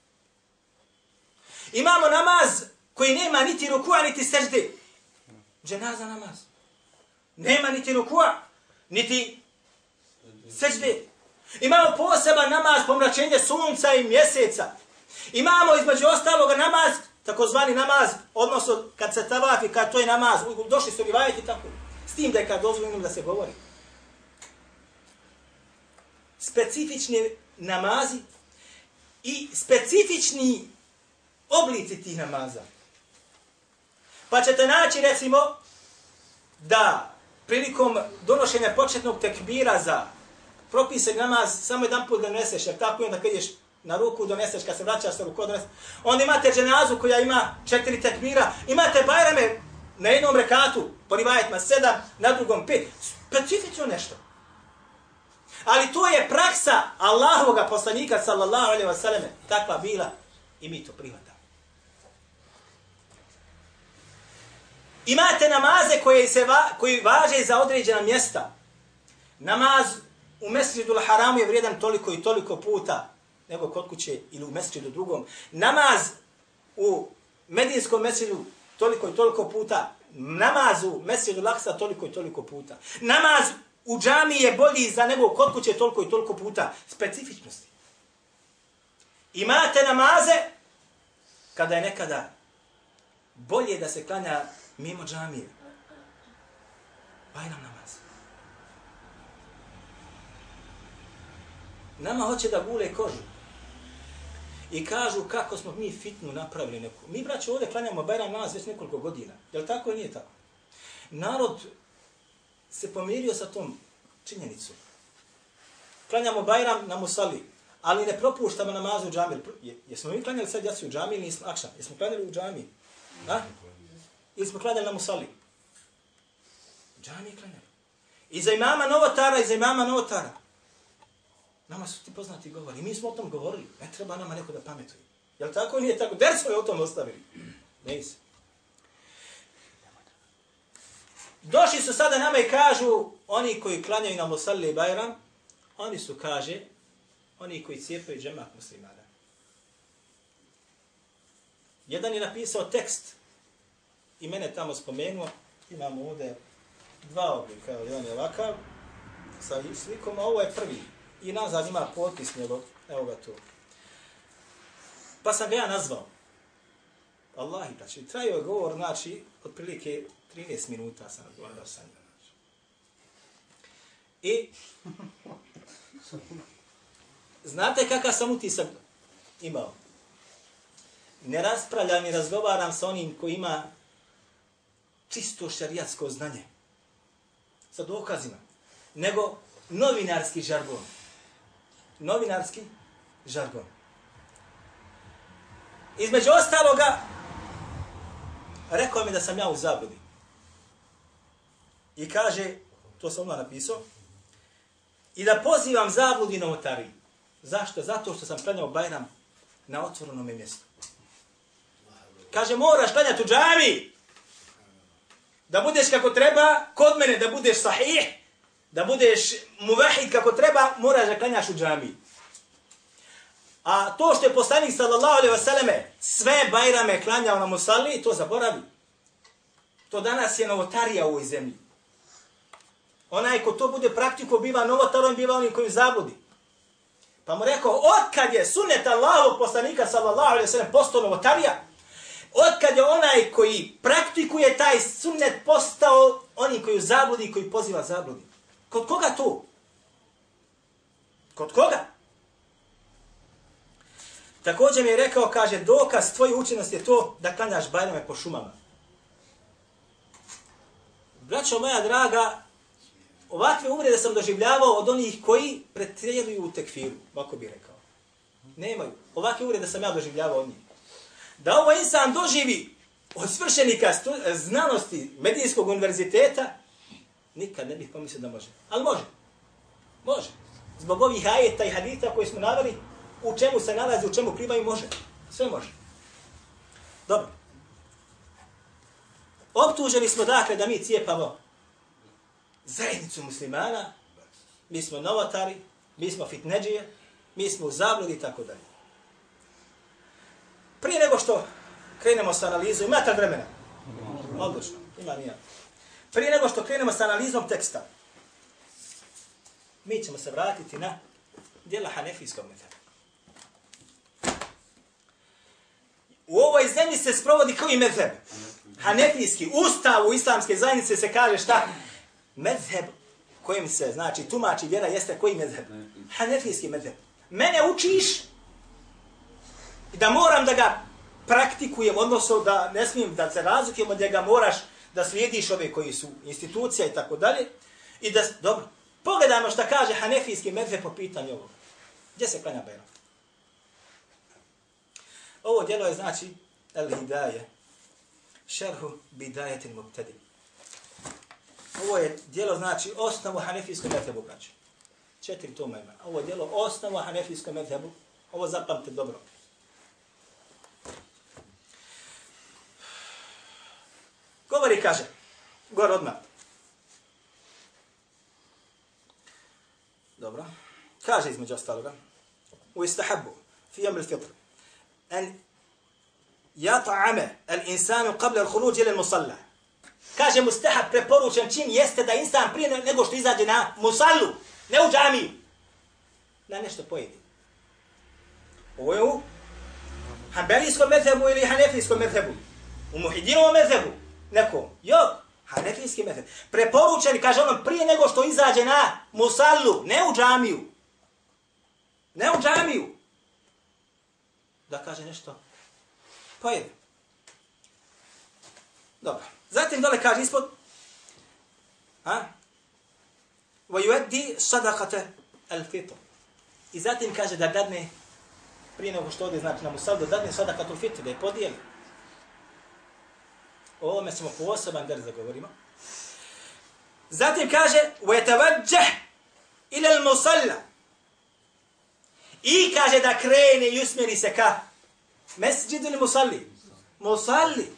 Imamo namaz koji nema niti rukua, niti sežde. Dženaza namaz. Nema niti rukua, niti sežde. Imamo poseban namaz pomračenja sunca i mjeseca. Imamo između ostaloga namaz, takozvani namaz, odnosno kad se tavafi, kad to je namaz, došli su rivajeti tako. S tim da je kad dozvoljeno da se govori. Specifični namazi i specifični oblici tih namaza. Pa ćete naći, recimo, da prilikom donošenja početnog tekbira za propisan namaz, samo jedan put ga doneseš, jer tako je da kad ideš na ruku doneseš, kad se vraćaš sa ruku doneseš. Onda imate dženazu koja ima 4 tekbira, imate bajrame na jednom rekatu, po rivajetima 7, na drugom 5. Specifično nešto. Ali to je praksa Allahovog poslanika sallallahu alejhi ve selleme, takva bila i mi to prihvatamo. Imate namaze koji važe za određena mjesta. Namaz u Mesdžidul Haramu je vrijedan toliko i toliko puta nego kod kuće ili u mesdžidu drugom. Namaz u Medinskom mesdžidu toliko i toliko puta. Namaz u Mesdžidu Laksa toliko i toliko puta. Namaz u džamiji je bolji za nego kod kuće toliko i toliko puta. Specifičnosti. Imate namaze kada je nekada bolje da se klanja mimo džamije. Bajram namaz. Nama hoće da gule kožu. I kažu kako smo mi fitnu napravili neku. Mi, braćo, ovdje klanjamo Bajram namaz već nekoliko godina. Je li tako ili nije tako? Narod se pomirio sa tom činjenicom. klanjamo Bajram na musalli, ali ne propuštamo namazu u džamiji. Jesmo mi klanjali sad jaciju u džamiji ili nismo akšan? Jesmo klanjali u džamiji? A? Ili smo klanjali na musalli? U džamiji klanjali. I za imama novotara. Nama su ti poznati govori. Mi smo o tom govorili. Ne treba nama neko da pametuje. Jel tako? Nije tako. Der smo je o tom ostavili. Ne se. Došli su sada nama i kažu, oni koji klanjaju na musalli i Bajram, oni su, kaže, oni koji cijepaju džemat muslimana. Jedan je napisao tekst i mene tamo spomenuo. Imamo ovdje dva oblika. Jedan je ovakav sa slikom, a ovo je prvi. I nazad ima potpis njegov. Evo ga tu. Pa sam ga ja nazvao. Allahi, znači, trajio je govor, znači, otprilike 13 minuta sam razgovarao sa njim. I znate kakav sam utisak imao? Ne raspravljam i razgovaram sa onim koji ima čisto šarijatsko znanje. Sa dokazima. Nego novinarski žargon. Novinarski žargon. Između ostaloga, rekao mi da sam ja u zabludi. I kaže, to sam odmah napisao, i da pozivam zabludi novotariji. Zašto? Zato što sam klanjao Bajram na otvorenom mjestu. Kaže, moraš klanjati u džami. Da budeš kako treba, kod mene da budeš sahih, da budeš muvahid kako treba, moraš da klanjaš u džami. A to što je poslanik sallallahu alejhi ve selleme sve Bajrame klanjao na musalli, to zaboravi. To danas je novotarija u ovoj zemlji. Onaj ko to bude praktiko biva novotarom, biva onim koji zabludi. Pa mu rekao, otkad je sunnet Allahovog poslanika sallallahu alejhi ve sellem postao novotarija, otkad je onaj koji praktikuje taj sunnet postao oni koji zabludi i koji poziva zabludi. Kod koga to? Kod koga? Također mi je rekao, kaže, dokaz tvoje učenosti je to da klanjaš Bajrame po šumama. Braćo moja draga, ovakve uvrede sam doživljavao od onih koji pretjeruju u tekfiru, ovako bih rekao. Nemaju. Ovakve uvrede sam ja doživljavao od njih. Da ovo insan doživi od svršenika znanosti Medijskog univerziteta, nikad ne bih pomislio da može. Ali može. Može. Zbog ovih ajeta i hadita koji smo naveli, u čemu se nalazi, u čemu plivaju, može. Sve može. Dobro. Optuženi smo dakle da mi cijepamo zajednicu muslimana, mi smo novotari, mi smo fitneđije, mi smo u zabludi i tako dalje. Prije nego što krenemo s analizom, imate vremena? Odlično, ima nija. Prije nego što krenemo s analizom teksta, mi ćemo se vratiti na djela hanefijskog metoda. U ovoj zemlji se sprovodi koji mezheb? Hanefijski. Ustav u islamske zajednice se kaže šta? Mezheb kojim se, znači, tumači vjera jeste koji mezheb? Hanefijski mezheb. Mene učiš da moram da ga praktikujem, odnosno da ne smijem da se razlikujem od njega, moraš da slijediš ove koji su institucija i tako dalje. I da, dobro, pogledajmo šta kaže hanefijski mezheb po pitanju ovoga. Gdje se klanja Bajram? Ovo djelo je znači El-Hidaje, šerhu bidajetin mubtadi. Ovo je djelo znači osnovu hanefijskog mezhebu, braću. 4 toma ima. Ovo djelo osnovu hanefijskog mezhebu. Ovo zapamte dobro. Govori, kaže, gor odmah. Dobro. Kaže između ostaloga, u istahabu, fi jom il-fitr, en yat'ame al-insanu qabla al-khuruj ila al-musalla. Kaže mustahab preporučen čin jeste da insan prije nego što izađe na musallu, ne u džamiju, da nešto pojedi. Ovo je u hanbelijskom mezhebu ili hanefijskom mezhebu. U muhidinovom mezhebu. Nekom. Jok, hanefijski mezheb. Preporučen, kaže on, prije nego što izađe na musallu, ne u džamiju. Ne u džamiju. Da kaže nešto. Pojedi. Dobro. Zatim dole kaže ispod. وَيُؤَدِّي صَدَقَةَ al-fitr. I zatim kaže da dadne, prije nego što ode, znači na musalu, da dadne sadakatul fitr, da je podijeli. O ovome ćemo poseban ders da govorimo. Zatim kaže, وَيَتَوَجَّهْ إِلَى الْمُصَلَّ. I kaže da krene i usmjeri se ka mesdžid ili musalli? Musalli.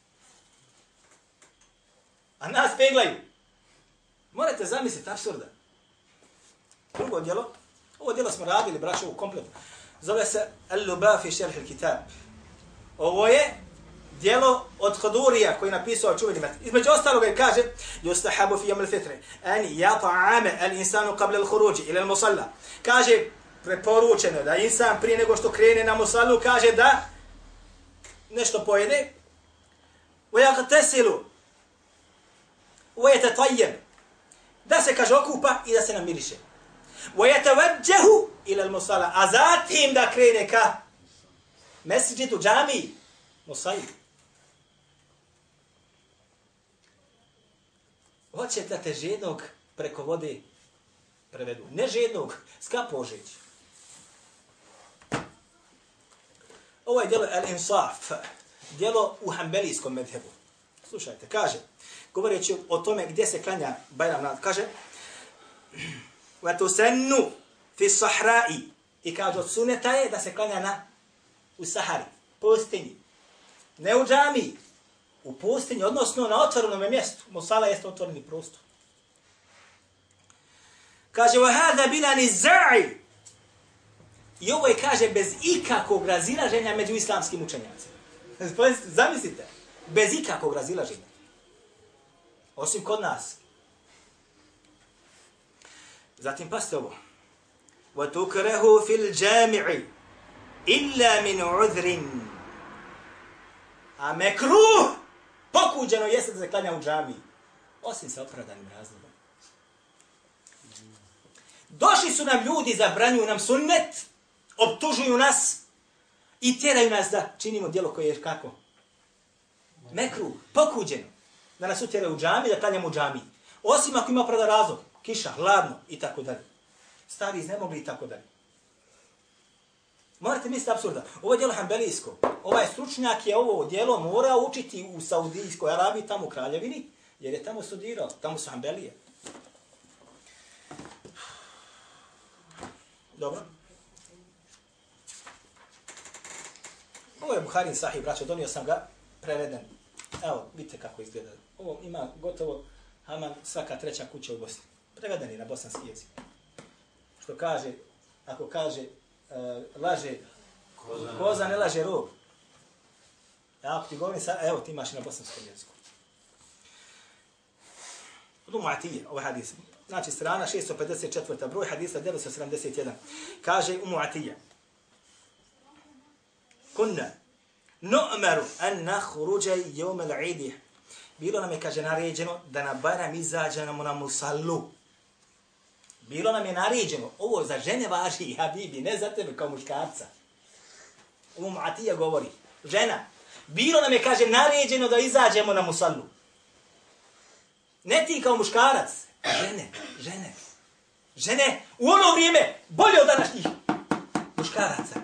A nas peglaju. Morate zamisliti, apsurda. Drugo djelo, ovo djelo smo radili, braćo, ovo kompletno. Zove se Al-Lubab fi šerh al-Kitab. Ovo je djelo od Hudurija koji je napisao čuveni met. Između ostalog je kaže yustahabu fi yawm al-fitr an yat'ama al-insanu qabla al-khuruj ila al-musalla. Kaže preporučeno da insan prije nego što krene na musallu kaže da nešto pojede. Wa yaghtasilu wa yatatayyab. Da se kaže okupa i da se namiriše. Wa yatawajjahu ila al-musalla. A zatim da krene ka mesdžidu, džamiji, musalli. Hoće da te žednog preko vode prevedu. Ne žednog, skapožeć. Ovo je djelo al-insaf, djelo u hanbelijskom medhebu. Slušajte, kaže, govoreći o tome gdje se klanja Bajram nad, kaže وَتُسَنُّ فِي الصَّحْرَاءِ. I kaže, od suneta je da se klanja u Sahari, pustinji. Ne u džamiji, u pustinji, odnosno na otvorenom mjestu. Musala jeste otvoreni prostor. Kaže, وَهَذَا بِلَا نِزَّعِ. I ovo je, kaže, bez ikakvog razilaženja među islamskim učenjacima. Zamislite, bez ikakvog razilaženja. Osim kod nas. Zatim pasite ovo. وَتُكْرَهُ فِي الْجَامِعِ إِلَّا مِنْ عُذْرٍ. A mekruh pokuđeno jeste da se klanja u džamiji. Osim sa opravdanim razlogom. Došli su nam ljudi, zabranjuju nam sunnet, optužuju nas i tjeraju nas da činimo djelo koje je kako? Mekruh, pokuđeno. Da nas utjeraju u džamiji, da klanjamo u džamiji. Osim ako ima opravdan razlog. Kiša, hladno i tako dalje. Stari iznemogli i tako dalje. Morate misliti apsurda. Ovo je djelo hanbelijsko. Ovaj stručnjak je ovo djelo morao učiti u Saudijskoj Arabiji, tamo u Kraljevini, jer je tamo studirao. Tamo su hanbelije. Dobro. Ovo je Buharin Sahih, braćo, donio sam ga preveden. Evo, vidite kako izgleda. Ovo ima gotovo haman svaka treća kuća u Bosni. Preveden je na bosanski jezik. Što kaže, ako kaže, laže koza, ne laže rog. Ja, ako ti govorim sad, evo ti imaš na bosanskom jeziku. Od Mu'atije, ovaj hadis. Znači, strana 654. broj hadisa 971. Kaže Mu'atije. Kunna nu'maru an nakhruja yawm al-'id. Bilo nam je, kaže, naređeno da na Bajram izađemo na musallu. Bilo nam je naređeno, ovo za žene važi, habibi, ne za tebe kao muškarca. Ovo Mu'atija govori, žena. Bilo nam je, kaže, naređeno da izađemo na musallu. Ne ti kao muškarac. Žene, u ono vrijeme, bolje od današnjih muškaraca.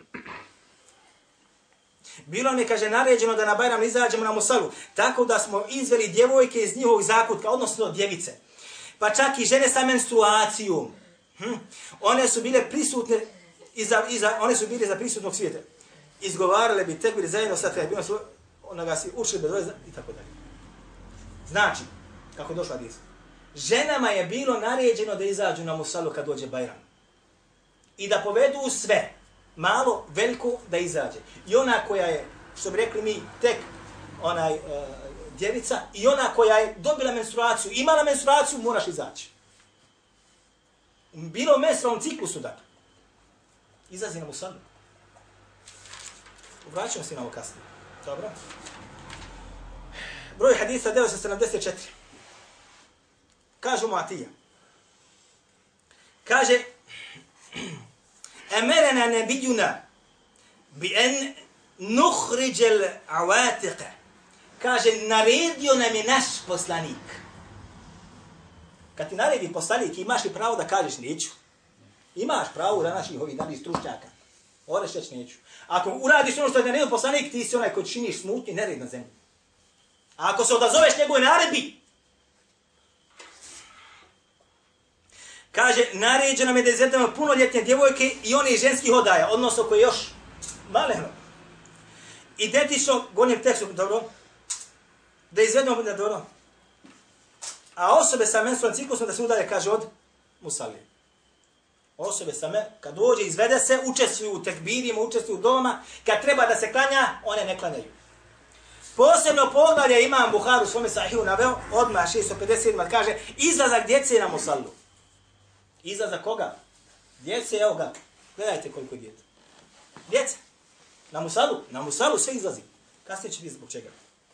Bilo nam je, kaže, naređeno da na Bajram izađemo na musallu, tako da smo izveli djevojke iz njihovog zakutka, odnosno djevice. Pa čak i žene sa menstruacijom. One su bile prisutne, one su bile za prisutnog svijeta. Izgovarale bi tekbir zajedno sa tebi, onoga si učili bez veze i tako dalje. Znači, kako je došla hadis. Ženama je bilo naređeno da izađu na musallu kad dođe Bajram. I da povedu sve, malo, veliko, da izađe. I ona koja je, što bi rekli mi, tek djevica, i ona koja je dobila menstruaciju, imala menstruaciju, moraš izaći. Bilo u menstrualnom ciklusu, dakle. Izlazi na musallu. Vraćamo se na ovo kasnije. Dobro. Broj hadisa 974. Kaže Mu'atija. Kaže, Emerena nebijuna bi en nuhriđel avatiqa. Kaže, naredio nam je naš poslanik. Kad ti naredi poslanik, imaš li pravo da kažeš neću? Imaš pravo da naših ovih danih stručnjaka. Oreš reći neću. Ako uradiš ono što je naredio poslanik, ti si onaj koji činiš smutnji nered na zemlji. A ako se odazoveš njegove naredbi, kaže, naređeno mi je da izvedemo punoljetne djevojke i one ženskih odaja, odnosno koje još maleno. Identično, govorim tekstu, dobro, da izvedemo, da dobro. A osobe sa menstrualnim ciklusom da se udalje, kaže, od musalije. Osobe sa kad dođe, izvede se, učestvuju u tekbirima, učestvuju u domama, kad treba da se klanja, one ne klanjaju. Posebno poglavlje Imam Buhari u svome sahihu naveo, odmah 657, kaže, izlazak djece na musallu. Izlazak koga? Djece, evo ga, gledajte koliko je djece. Djece, na musalu sve izlazi. Kasnije će biti zbog čega.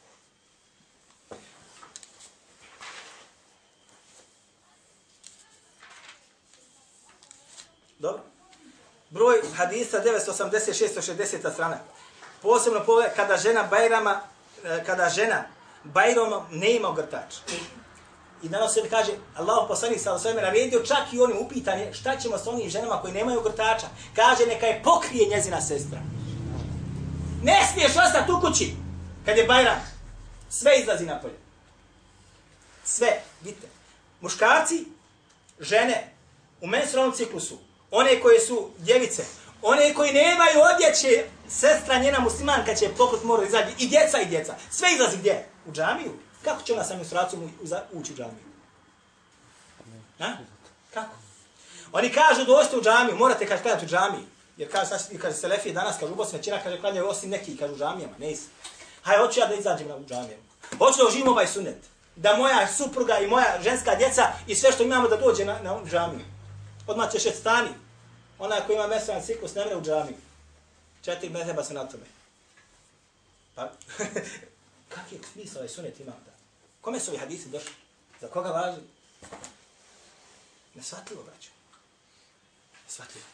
Dobro. Broj hadisa 986-60 strana. Posebno pogledaj kada žena Bajramom ne ima ogrtač. I danas se kaže, Allah poslanik sa sveme naredio čak i onim upitanje šta ćemo s onim ženama koji nemaju ogrtača. Kaže neka je pokrije njezina sestra. Ne smiješ ostati u kući kad je Bajram. Sve izlazi napolje. Sve, vidite. Muškarci, žene u menstrualnom ciklusu, one koje su djevice, one koji nemaju odjeće, sestra njena muslimanka će pokrut mora izađi, i djeca. Sve izlazi gdje? U džamiju. Kako će ona sa menstruacijom ući u džamiju? Ha? Kako? Oni kažu dođite u džamiju, morate kaže klanjati u džamiji. Jer kaže Selefije danas, kaže u Bosni većina, kaže klanjaju osim neki, kaže u džamijama, ne isti. Hajde, hoću ja da izađem u džamiju. Hoću da uživim ovaj sunnet. Da moja supruga i moja ženska djeca i sve što imamo da dođe na džamiju. Odmah ćeš et stani. Ona koja ima menstrualni ciklus ne mre u džamiju. 4 mezheba se na tome. Pa, kak je smisao ovaj sunnet imam da? Kome su ovi hadisi došli? Za koga važi? Nesvatljivo, braćo. Nesvatljivo.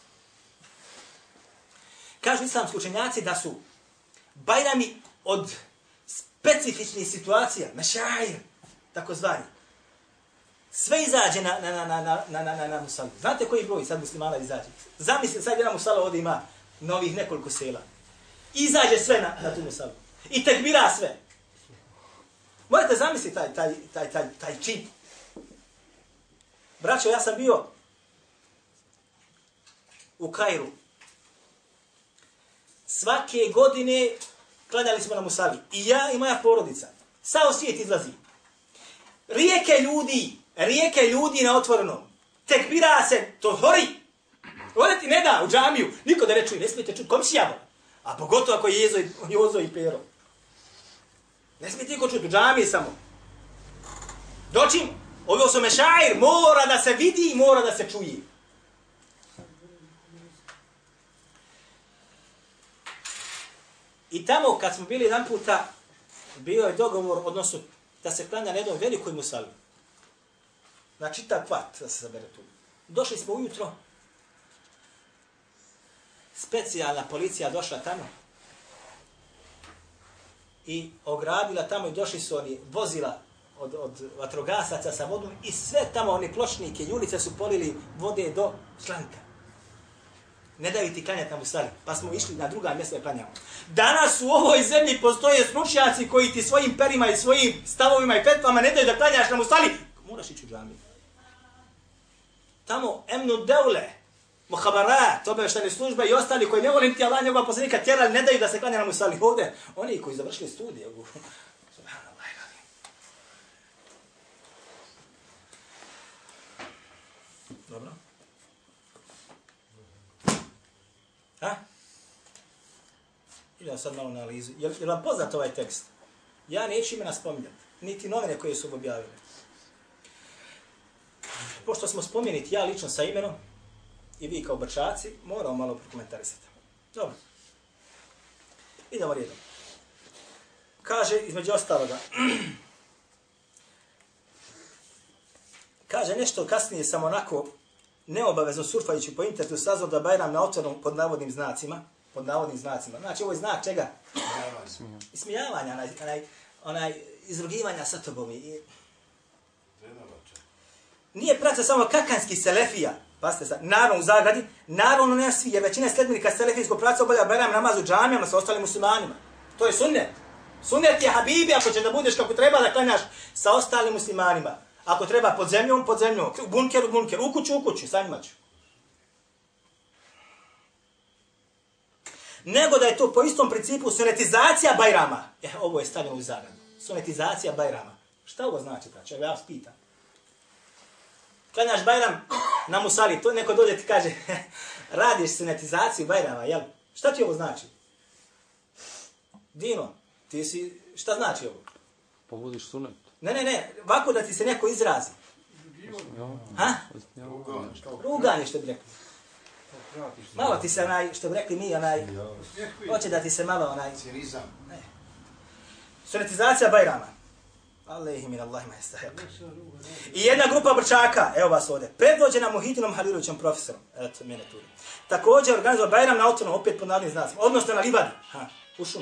Kažu islamski učenjaci da su Bajrami od specifičnih situacija, mešajir, tako zvani. Sve izađe na musalu. Znate koji broj sad muslimana izađe? Zamislite, sad jedna musala ovdje ima novih nekoliko sela. Izađe sve na tu musalu. I tekbira sve. Morate zamisliti taj čin. Braćo, ja sam bio u Kairu. Svake godine klanjali smo na musali. I ja i moja porodica. Sao svijet izlazi. Rijeke ljudi na otvorenom. Tekbira se, to hori. Ovdje ti ne da u džamiju. Niko da ne čuje, ne smijete čuti komšijama. A pogotovo ako je Jozo i Pero. Ne smijete niko čuti u džamiji samo. Doćim, ovo su mešajir, mora da se vidi i mora da se čuje. I tamo kad smo bili jedan puta, bio je dogovor, odnosno da se klanja na jednom velikoj musali. Znači čitav kvart da se zabere tu. Došli smo ujutro, specijalna policija došla tamo i ogradila tamo i došli su oni vozila od vatrogasaca sa vodom i sve tamo oni pločnike i ulice su polili vode do članka. Ne daju ti klanjati na musali, pa smo išli na druga mjesta i klanjamo. Danas u ovoj zemlji postoje stručnjaci koji ti svojim perima i svojim stavovima i fetvama ne daju da klanjaš na musali, moraš ići u džamiju. Tamo emnu devle, muhabarat, obavještajne službe i ostali koji ne volim ti Allah njegova poslanika tjerali, ne daju da se klanja na musali. Ovdje, oni koji završili studije, subhanallah. Dobro. Ha? Idemo sad malo na analizu. Je vam poznat ovaj tekst? Ja neću imena spominjati. Niti novine koje su objavile. Pošto smo spomenuti ja lično sa imenom i vi kao brčaci, moramo malo prokomentarisati. Dobro. Idemo redom. Kaže, između ostaloga, kaže nešto kasnije samo onako neobavezno surfajući po internetu saznao da Bajram na otvorenom pod navodnim znacima. Znači, ovo je znak čega? Ismijavanja, onaj izrugivanja sa tobom. Nije praca samo kakanski selefija Pazite sad, naravno u zagradi, naravno ne svi, jer većina sledbenika selefijskog pravca obavlja Bajram namaz u džamijama sa ostalim muslimanima. To je sunnet. Sunnet je habibi, ako će da budeš kako treba da klanjaš sa ostalim muslimanima. Ako treba pod zemljom, u bunker, u kuću, sa njima ću. Nego da je to po istom principu sunetizacija Bajrama. Ovo je stavljeno u zagradu. Sunetizacija Bajrama. Šta ovo znači? Znači, ja vas pitam. Klanjaš Bajram na musali, to neko dođe ti kaže, radiš sunetizaciju Bajrama, jel? Šta ti ovo znači? Dino, ti si, šta znači ovo? Povodiš sunet. Ne, ovako da ti se neko izrazi. Ha? Ruganje, što bi rekli. Malo ti se što bi rekli mi, hoće da ti se malo sunetizacija Bajrama. Allahi min Allahima istahaq. I jedna grupa brčaka, evo vas ovdje, predvođena Muhitinom Halilovićem profesorom, eto mene tu. Također organizovao Bajram na otvorenom, opet pod navodnim znacima, odnosno na livadi, u šumi.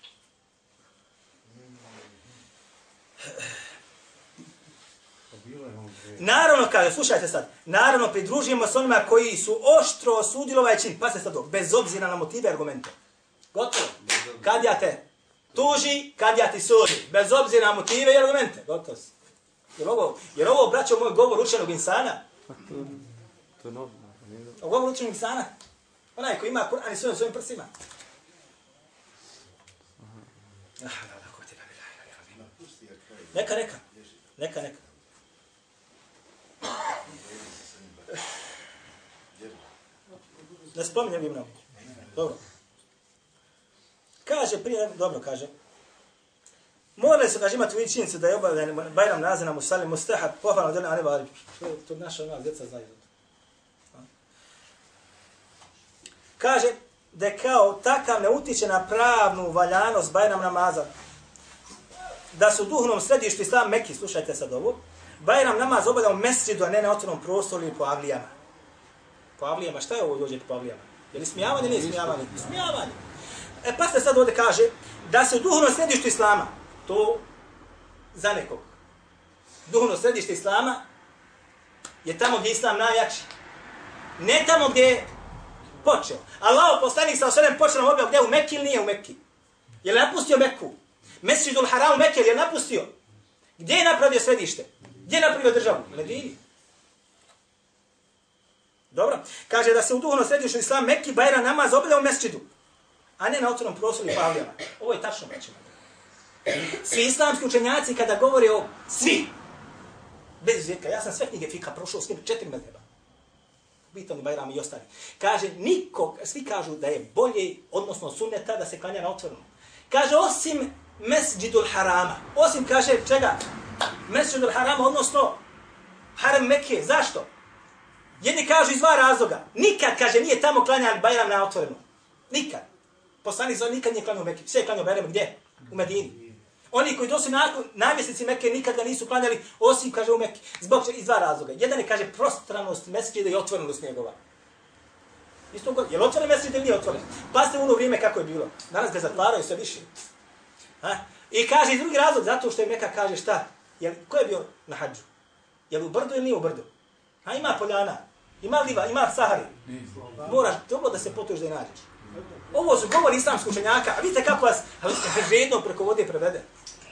Naravno, kaže, slušajte sad, naravno pridružujemo se onima koji su oštro osudili ovaj čin, pa se sad dok, bez obzira na motive i argumente. Gotovo. Kad ja te tuži, kad ja ti sudi, bez obzira na motive i argumente. Gotovo si. Jer ovo, braćo, moj govor učenog insana. To je normalno. Govor učenog insana. Onaj koji ima Kur'an i sunnet svojim prsima. Neka. Ne spominjem im mnogo. Dobro. Kaže. Morali su, kaže, imati u činjenicu da je obavljen Bajram nalaze na musali, mustahab, pohvalno djelno, ali vari. To naša nas djeca znaju. Kaže da je kao takav ne utiče na pravnu valjanost Bajram namaza. Da su u duhovnom središtu Islam Meki, slušajte sad ovo, Bajram namaz obavljao u mesčidu, a ne na otvornom prostoru ili po avlijama. Po avlijama, šta je ovo dođe po avlijama? Je li smijavanje ili nije smijavanje? Smijavanje. Pa se sad ovdje kaže da se u duhovnom središtu Islama, to za nekog, duhovno središte Islama je tamo gdje je Islam najjači. Ne tamo gdje je počeo. Allah poslanik sa osvrem počeo nam objav gdje je u Mekki ili nije u Mekki. Je li napustio Mekku? Mesdžidul Haram u Mekki, je li napustio? Gdje je napravio središte? Gdje je napravio državu? U Medini. Dobro. Kaže da se u duhovno središtu Islam Mekki Bajram namaz obavlja u mesdžidu, a ne na otvornom prostoru i pavljama. Ovo je tačno, braćo. Svi islamski učenjaci kada govore o svi, bez izuzetka, ja sam sve knjige fika prošao s njim 4 mezheba. Bitan Bajram i ostali. Kaže, svi kažu da je bolje, odnosno sunneta, da se klanja na otvorenom. Kaže, osim Mesdžidul Harama. Osim, kaže, čega? Mesdžidul Harama, odnosno Haram Mekke. Zašto? Jedni kažu iz dva razloga. Nikad, kaže, nije tamo klanjan Bajram na otvorenom. Nikad. Poslanik zove nikad nije klanjao u Mekke. Sve je klanjao Bajram gdje? U Medini. Oni koji dosu namjesnici Mekke nikad ga nisu klanjali, osim, kaže, u Mekke. Zbog iz dva razloga. Jedan je, kaže, prostranost mesdžida i otvorenost njegova. Isto god. Je li otvoren mesdžid ili nije otvoren? Pazite u ono vrijeme kako je bilo. Danas ga zatvaraju sve više. I kaže, iz drugi razlog, zato što je Meka kaže šta? Ko je bio na hađu? Je li u brdu ili nije u brdu? Ima poljana, ima liva, ima Sahari. Moraš dobro da se potuš da je nađeš. Ovo su govori islamskog učenjaka, a vidite kako vas žedno preko vode prevede.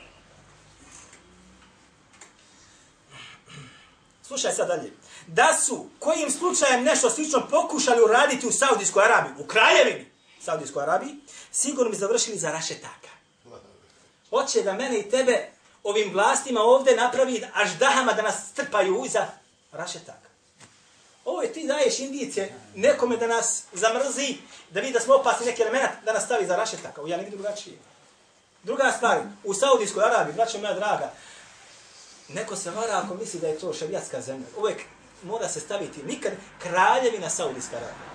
Slušaj sad dalje. Da su kojim slučajem nešto slično pokušali uraditi u Saudijskoj Arabiji, u kraljevini Saudijskoj Arabiji, sigurno bi završili za rašetaka. Hoće da mene i tebe ovim vlastima ovdje napravi aždahama da nas strpaju iza rašetaka. Ovo je ti daješ indicije nekome da nas zamrzi, da vidi da smo opasni neki element, da nas stavi za rašetaka. Ja ne vidim drugačije. Druga stvar, u Saudijskoj Arabiji, braćo moja draga, neko se vara ako misli da je to šerijatska zemlja. Uvijek mora se staviti nikad kraljevina Saudijska Arabija.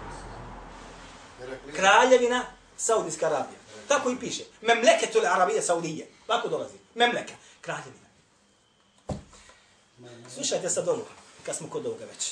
Kraljevina Saudijska Arabija. Tako i piše. Memleketul Arabije Saudije. Tako dolazi. Memleka. Kraljevina. Slušajte sad ovo, kad smo kod ovoga već.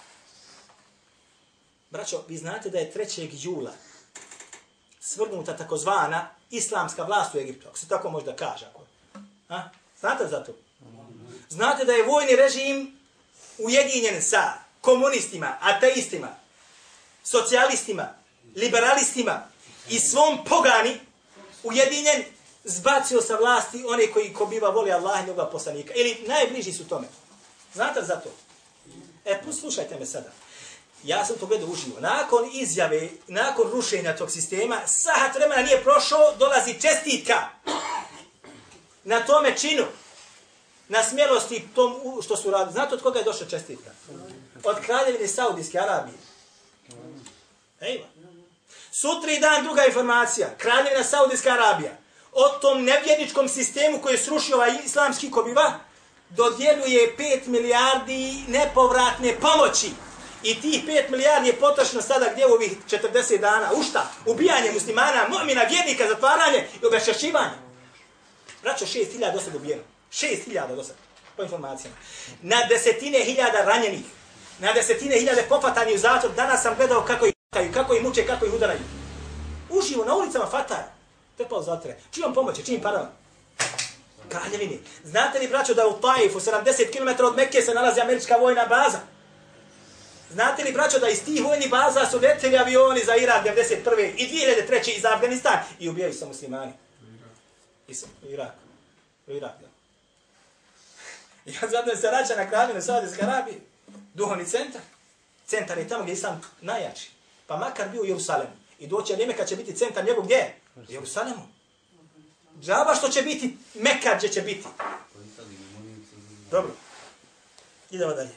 Braćo, vi znate da je 3. jula svrgnuta takozvana islamska vlast u Egiptu. Ako se tako možda kaže. Znate za to? Znate da je vojni režim ujedinjen sa komunistima, ateistima, socijalistima, liberalistima i svom pogani ujedinjen zbacio sa vlasti one koji ko biva voli Allah i njegova poslanika. Ili najbliži su tome. Znate za to? Poslušajte me sada. Ja sam to gledao uživo. Nakon izjave, nakon rušenja tog sistema, sahat vremena nije prošao, dolazi čestitka na tome činu, na smjelosti tom što su radili. Znate od koga je došla čestitka? Od kraljevine Saudijske Arabije. Ejva. Sutri dan druga informacija. Kraljevina Saudijska Arabija. O tom nevjerničkom sistemu koji je srušio ovaj islamski kobiva, dodjeljuje 5 milijardi nepovratne pomoći. I tih 5 milijardi je potrošeno sada gdje u ovih 40 dana. U šta? Ubijanje muslimana, mu'mina, vjernika, zatvaranje i obešćašćivanje. Braćo, 6.000 do sada ubijeno. 6.000 do sada, po informacijama. Na desetine hiljada ranjenih. Na desetine hiljade pofatani u zatvor. Danas sam gledao kako ih fataju, kako ih muče, kako ih udaraju. Uživo na ulicama fatara. Trpao zatvore. Čijom pomoći, čijim parama? Kraljevini. Znate li, braćo, da u Taifu, 70 km od Mekke, se nalazi američka vojna baza? Znate li, braćo, da iz tih vojnih baza su letjeli avioni za Irak 1991. i 2003. i za Afganistan i ubijaju se muslimani? U Irak, da. I on zatim se vraća na kraljevinu Saudijske Arabije. Duhovni centar. Centar je tamo gdje je islam najjači. Pa makar bio u Jerusalemu. I doće vrijeme kad će biti centar njegov gdje? U Jerusalemu. Džaba što će biti, Meka gdje će biti. Dobro. Idemo dalje.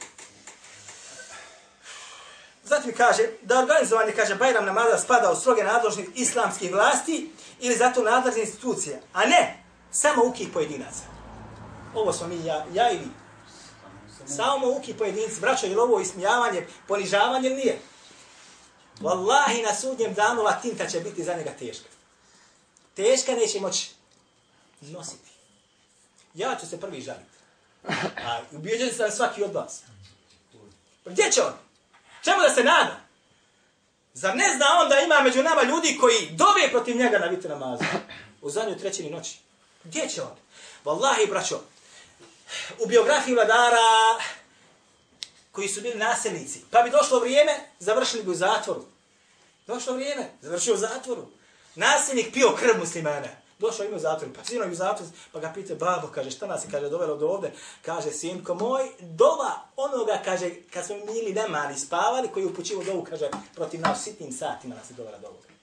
Zatim kaže da organizovanje, kaže, Bajram namaza spada u stroge nadležnih islamskih vlasti ili zato nadležne institucije, a ne samo ukih pojedinaca. Ovo smo mi, ja i vi. Samo uki pojedinci. Braćo, je li ovo ismijavanje, ponižavanje ili nije? Wallahi, na sudnjem danu ova tinta će biti za njega teška. Teška neće moći nositi. Ja ću se prvi žaliti. A ubijeđen sam svaki od vas. Gdje će on? Čemu da se nada? Zar ne zna on da ima među nama ljudi koji dove protiv njega na vitru namazu? U zadnjoj trećini noći. Gdje će on? Wallahi, braćo, u biografiji vladara koji su bili nasilnici, pa bi došlo vrijeme, završili bi u zatvoru. Došlo vrijeme, završio u zatvoru. Nasilnik pio krv muslimana. Došao im u zatvoru, pa sinovi u zatvoru, pa ga pita, babo, kaže, šta nas je, kaže, dovelo do ovde? Kaže, sinko moj, dova onoga, kaže, kad smo bili nemali spavali, koji upućivo dovu, kaže, protiv nas sitnim satima nas je dovela do ovoga.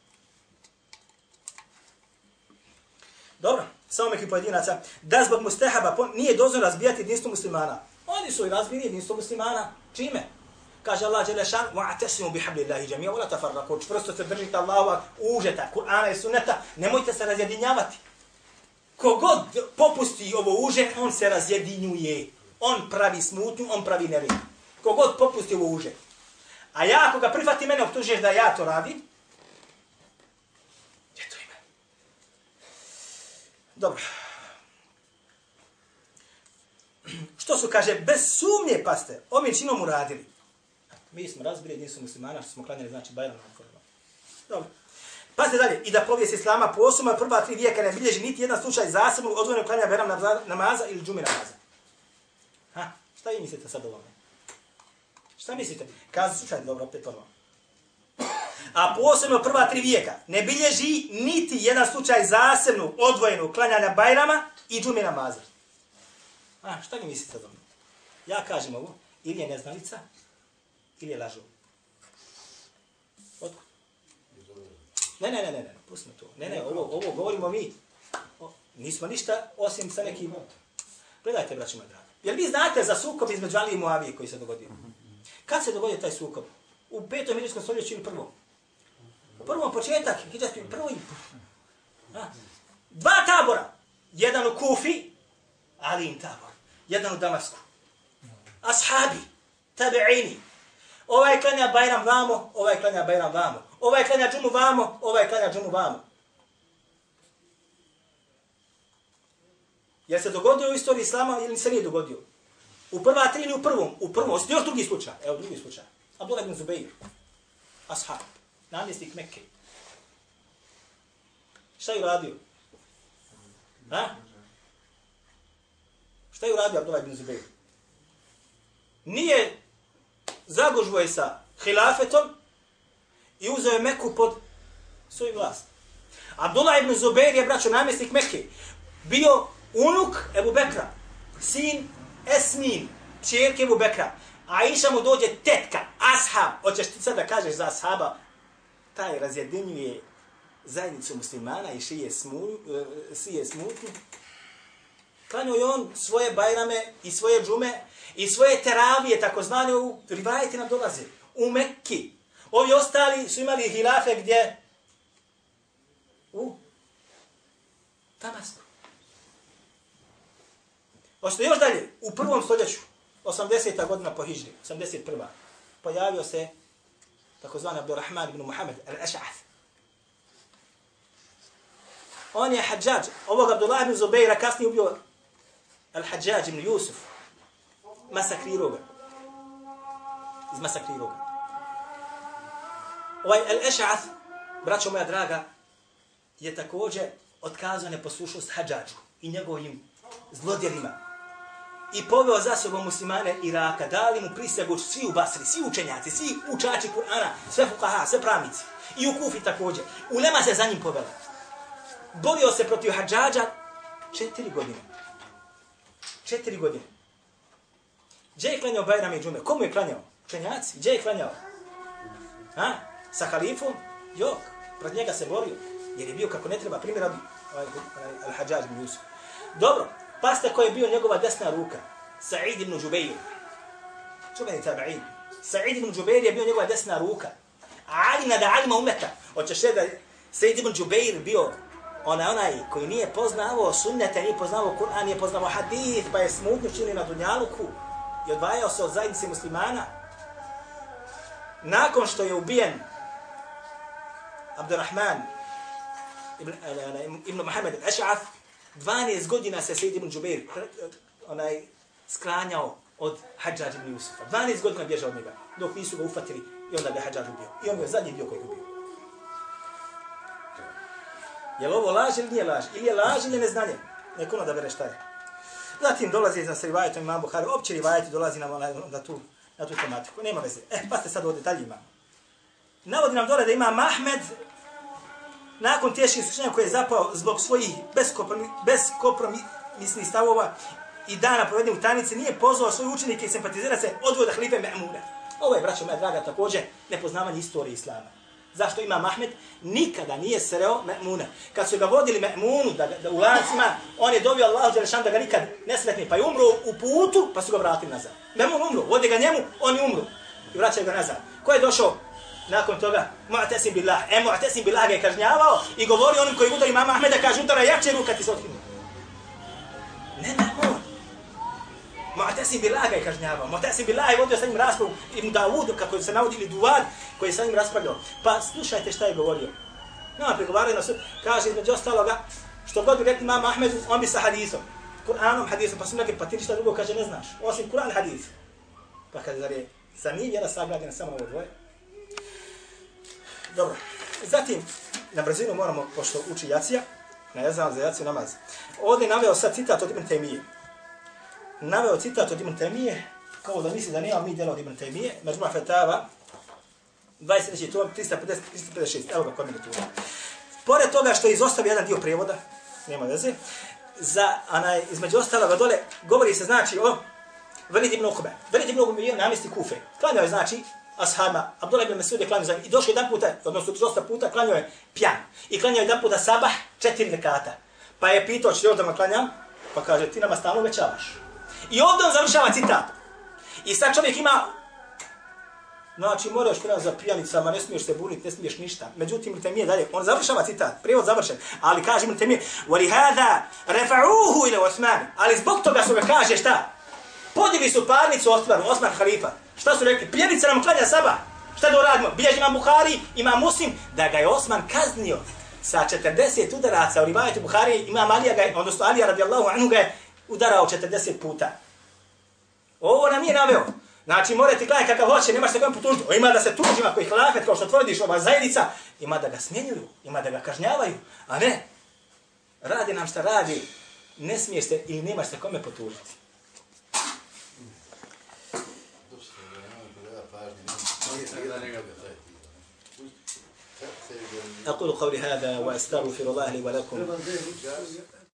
Dobro, samo neki pojedinaca, da zbog mustehaba nije dozvoljeno razbijati jedinstvo muslimana. Oni su i razbili jedinstvo muslimana. Čime? Kaže Allah Đelešan, وَعْتَسِمُوا بِحَبْلِ اللَّهِ جَمِيعًا وَلَا تَفَرَّقُوا. Čvrsto se držite Allahova užeta, Kur'ana i Sunneta, nemojte se razjedinjavati. Kogod popusti ovo uže, on se razjedinjuje. On pravi smutnju, on pravi nered. Kogod popusti ovo uže. A ja, ako ga prihvati mene, optužuješ da ja to radim, gdje to ima? Dobro. Što su, kaže, bez sumnje, paste, ovim činom uradili. Mi smo razbili jedinstvo muslimana, što smo klanjali, znači, Bajram na Koranu. Dobro. Pazite dalje, i da povijest islama po osuma prva 3 vijeka ne bilježi niti jedan slučaj zasebno odvojeno klanja Bajram namaza ili džume namaza. Ha, šta vi mislite sad o ovome? Šta mislite? Kazi slučaj, dobro, opet prvo. A po osuma prva 3 vijeka ne bilježi niti jedan slučaj zasebno odvojeno klanjanja Bajrama i džume namaza. A, šta vi mislite o ovome? Ja kažem ovo, ili je neznalica, ili je lažo. Otkud? Ne, pustimo to. Ne, ovo govorimo mi. Nismo ništa osim sa nekim... Gledajte, braći moji dragi. Jel vi znate za sukob između Ali i Muavije koji se dogodio? Kad se dogodio taj sukob? U 5. hidžrijskom stoljeću ili prvom? U prvom početak, hidžrijski prvi. 2 tabora. Jedan u Kufi, Alijin tabor. Jedan u Damasku. Ashabi, tabi'ini. Ovaj klanja Bajram vamo, ovaj klanja Bajram vamo. Ovaj klanja džumu vamo, ovaj klanja džumu vamo. Jel se dogodio u istoriji islama ili se nije dogodio? U prva 3 ili u prvom? U prvom, osim još drugi slučaj. Evo drugi slučaj. Abdullah ibn Zubeir. Ashab. Namjesnik Mekke. Šta je uradio? Ha? Šta je uradio Abdullah ibn Zubeir? Nije zagužvo je sa hilafetom i uzeo je Meku pod svoju vlast. Abdullah ibn Zubair je, braćo, namjesnik Mekke, bio unuk Ebu Bekra, sin Esmin, čerke Ebu Bekra. Aisha mu dođe tetka, ashab. Hoćeš ti sad da kažeš za ashaba? Taj razjedinjuje zajednicu muslimana i sije smutnju. Klanio je on svoje bajrame i svoje džume i svoje teravije, takozvane, u rivajeti nam dolaze, u Mekki. Ovi ostali su imali hilafe gdje? U Damasku. Hoćete još dalje, u prvom stoljeću, 80. godina po hidžri, 81. pojavio se takozvani Abdurrahman ibn Muhammed al-Ash'ath. On je Hadžađ, ovog Abdullah ibn Zubaira kasnije ubio al-Hadžađ ibn Jusuf. Masakrirao ga. Izmasakrirao ga. Ovaj al-Ash'ath, braćo moja draga, je također otkazao neposlušnost Hadžađu i njegovim zlodjelima. I poveo za sobom muslimane Iraka, dali mu prisegu svi u Basri, svi učenjaci, svi učači Kur'ana, sve fukaha, sve pravnici. I u Kufi također. Ulema se za njim povela. Borio se protiv Hadžađa 4 godine. 4 godine. Gdje je klanjao Bajram i Džume? Komu je klanjao? Učenjaci. Gdje je klanjao? Ha? Sa halifom? Jok. Pred njega se borio. Jer je bio kako ne treba. Primjer al-Hadžađ ibn Jusuf. Dobro. Pasta koji je bio njegova desna ruka, Sa'id ibn Džubeir. Čuveni tabi'in. Sa'id ibn Džubeir je bio njegova desna ruka. Alim nad alima umeta. Hoćeš da Sa'id ibn Džubeir bio onaj koji nije poznavao sunnete, nije poznavao Kur'an, nije poznavao hadith, pa je smutno činio na dunjaluku i odvajao se od zajednice muslimana. Nakon što je ubijen Abdurrahman ibn Muhammed al-Ash'ath, 12 godina se Sejid ibn Džubeir sklanjao od Hadžađ ibn Jusufa. 12 godina bježao od njega, dok nisu ga ufatili i onda ga Hadžađ ubio. I on je zadnji bio koji ga ubio. Je li ovo laž ili nije laž? Ili je laž ili neznanje? Neko ono da bere šta je. Zatim dolazi za rivajetom Imam Buhari, opće rivajeti dolazi na tu tematiku. Nema veze. Pa ste sad o detaljima. Navodi nam dole da ima Ahmed, nakon teških iskušenja koje je zapao zbog svojih beskompromisnih stavova i dana provedeni u tajnici, nije pozvao svoje učenike i simpatizira se odvoda halife Me'muna. Ovo je, braćo moja draga, također nepoznavanje istorije islama. Zašto Imam Ahmed nikada nije sreo Me'muna? Kad su ga vodili Me'munu da u lancima, on je dobio Allahu dželešanu da ga nikad ne sretne, pa je umro u putu, pa su ga vratili nazad. Me'mun umro, vode ga njemu, on je umro i vraćaju ga nazad. Ko je došao nakon toga? Mu'tasim billah. Mu'tasim billah ga je kažnjavao i govori onim koji udari Imama Ahmeda, kaže udara jače ruka ti se otkinu. Ne, Me'mun. Mu'tasim billah ga je kažnjavao. Mu'tasim billah je vodio sa njim raspravu Ibn Dawud, kako se navodi, ili Duvad, koji je sa njim raspravljao. Pa slušajte šta je govorio. Nama pregovaraju na sud, kaže između ostaloga, što god bi rekli Imama Ahmedu, on bi sa hadisom. Kur'anom, hadisom, pa su neki, pa ti ništa drugo, kaže, ne znaš. Osim Kur'an, hadis. Pa kaže, zar nije vjera sagradina samo ovo dvoje? Dobro. Zatim, na brzinu moramo, pošto uči jacija, ne znam za jaciju namaz. Ovdje je naveo sad citat od Ibn Taymije. Naveo citat od Ibn Taymije, kao da misli da nema mi djela od Ibn Taymije, Međma Fetava, 23. tom, 356, evo ga kod mene tu. Pored toga što je izostavio jedan dio prijevoda, nema veze, između ostaloga dole, govori se znači o Velid ibn Uqbe. Velid ibn Uqbe je namjesnik Kufe. Klanjao je znači ashaba, Abdullah ibn Mas'ud je klanjao za i došao jedan puta, odnosno dosta puta, klanjao je pjan. I klanjao jedan puta sabah 4 rekata. Pa je pitao, će još da me klanjam? Pa kaže, ti nama stalno većavaš. I ovdje on završava citat. I sad čovjek ima, znači moraš klanjati za pijanicama, ne smiješ se buniti, ne smiješ ništa. Međutim, Ibn Taymije dalje, on završava citat, prijevod završen, ali kaže Ibn Taymije, وَلِهَذَا رَفَعُوهُ إِلَى Osman. Ali zbog toga su ga kaže šta? Podigli su parnicu Osman halifa. Šta su rekli? Pijanica nam klanja sabah. Šta da uradimo? Bilježi Imam Buhari, Imam Muslim, da ga je Osman kaznio sa 40 udaraca. U rivajetu Buhari, Imam Alija ga je, odnosno Alija radijallahu anhu ga je udarao 40 puta. Ovo nam nije naveo. Znači, morate gledati kakav hoće, nemaš se kojom potužiti. Ima da se tuži, ima koji hilafet, kao što tvrdiš, ova zajednica, ima da ga smjenjuju, ima da ga kažnjavaju, a ne. Radi nam šta radi, ne smiješ se ili nemaš se kome potužiti. أقول قولي هذا وأستغفر الله لي ولكم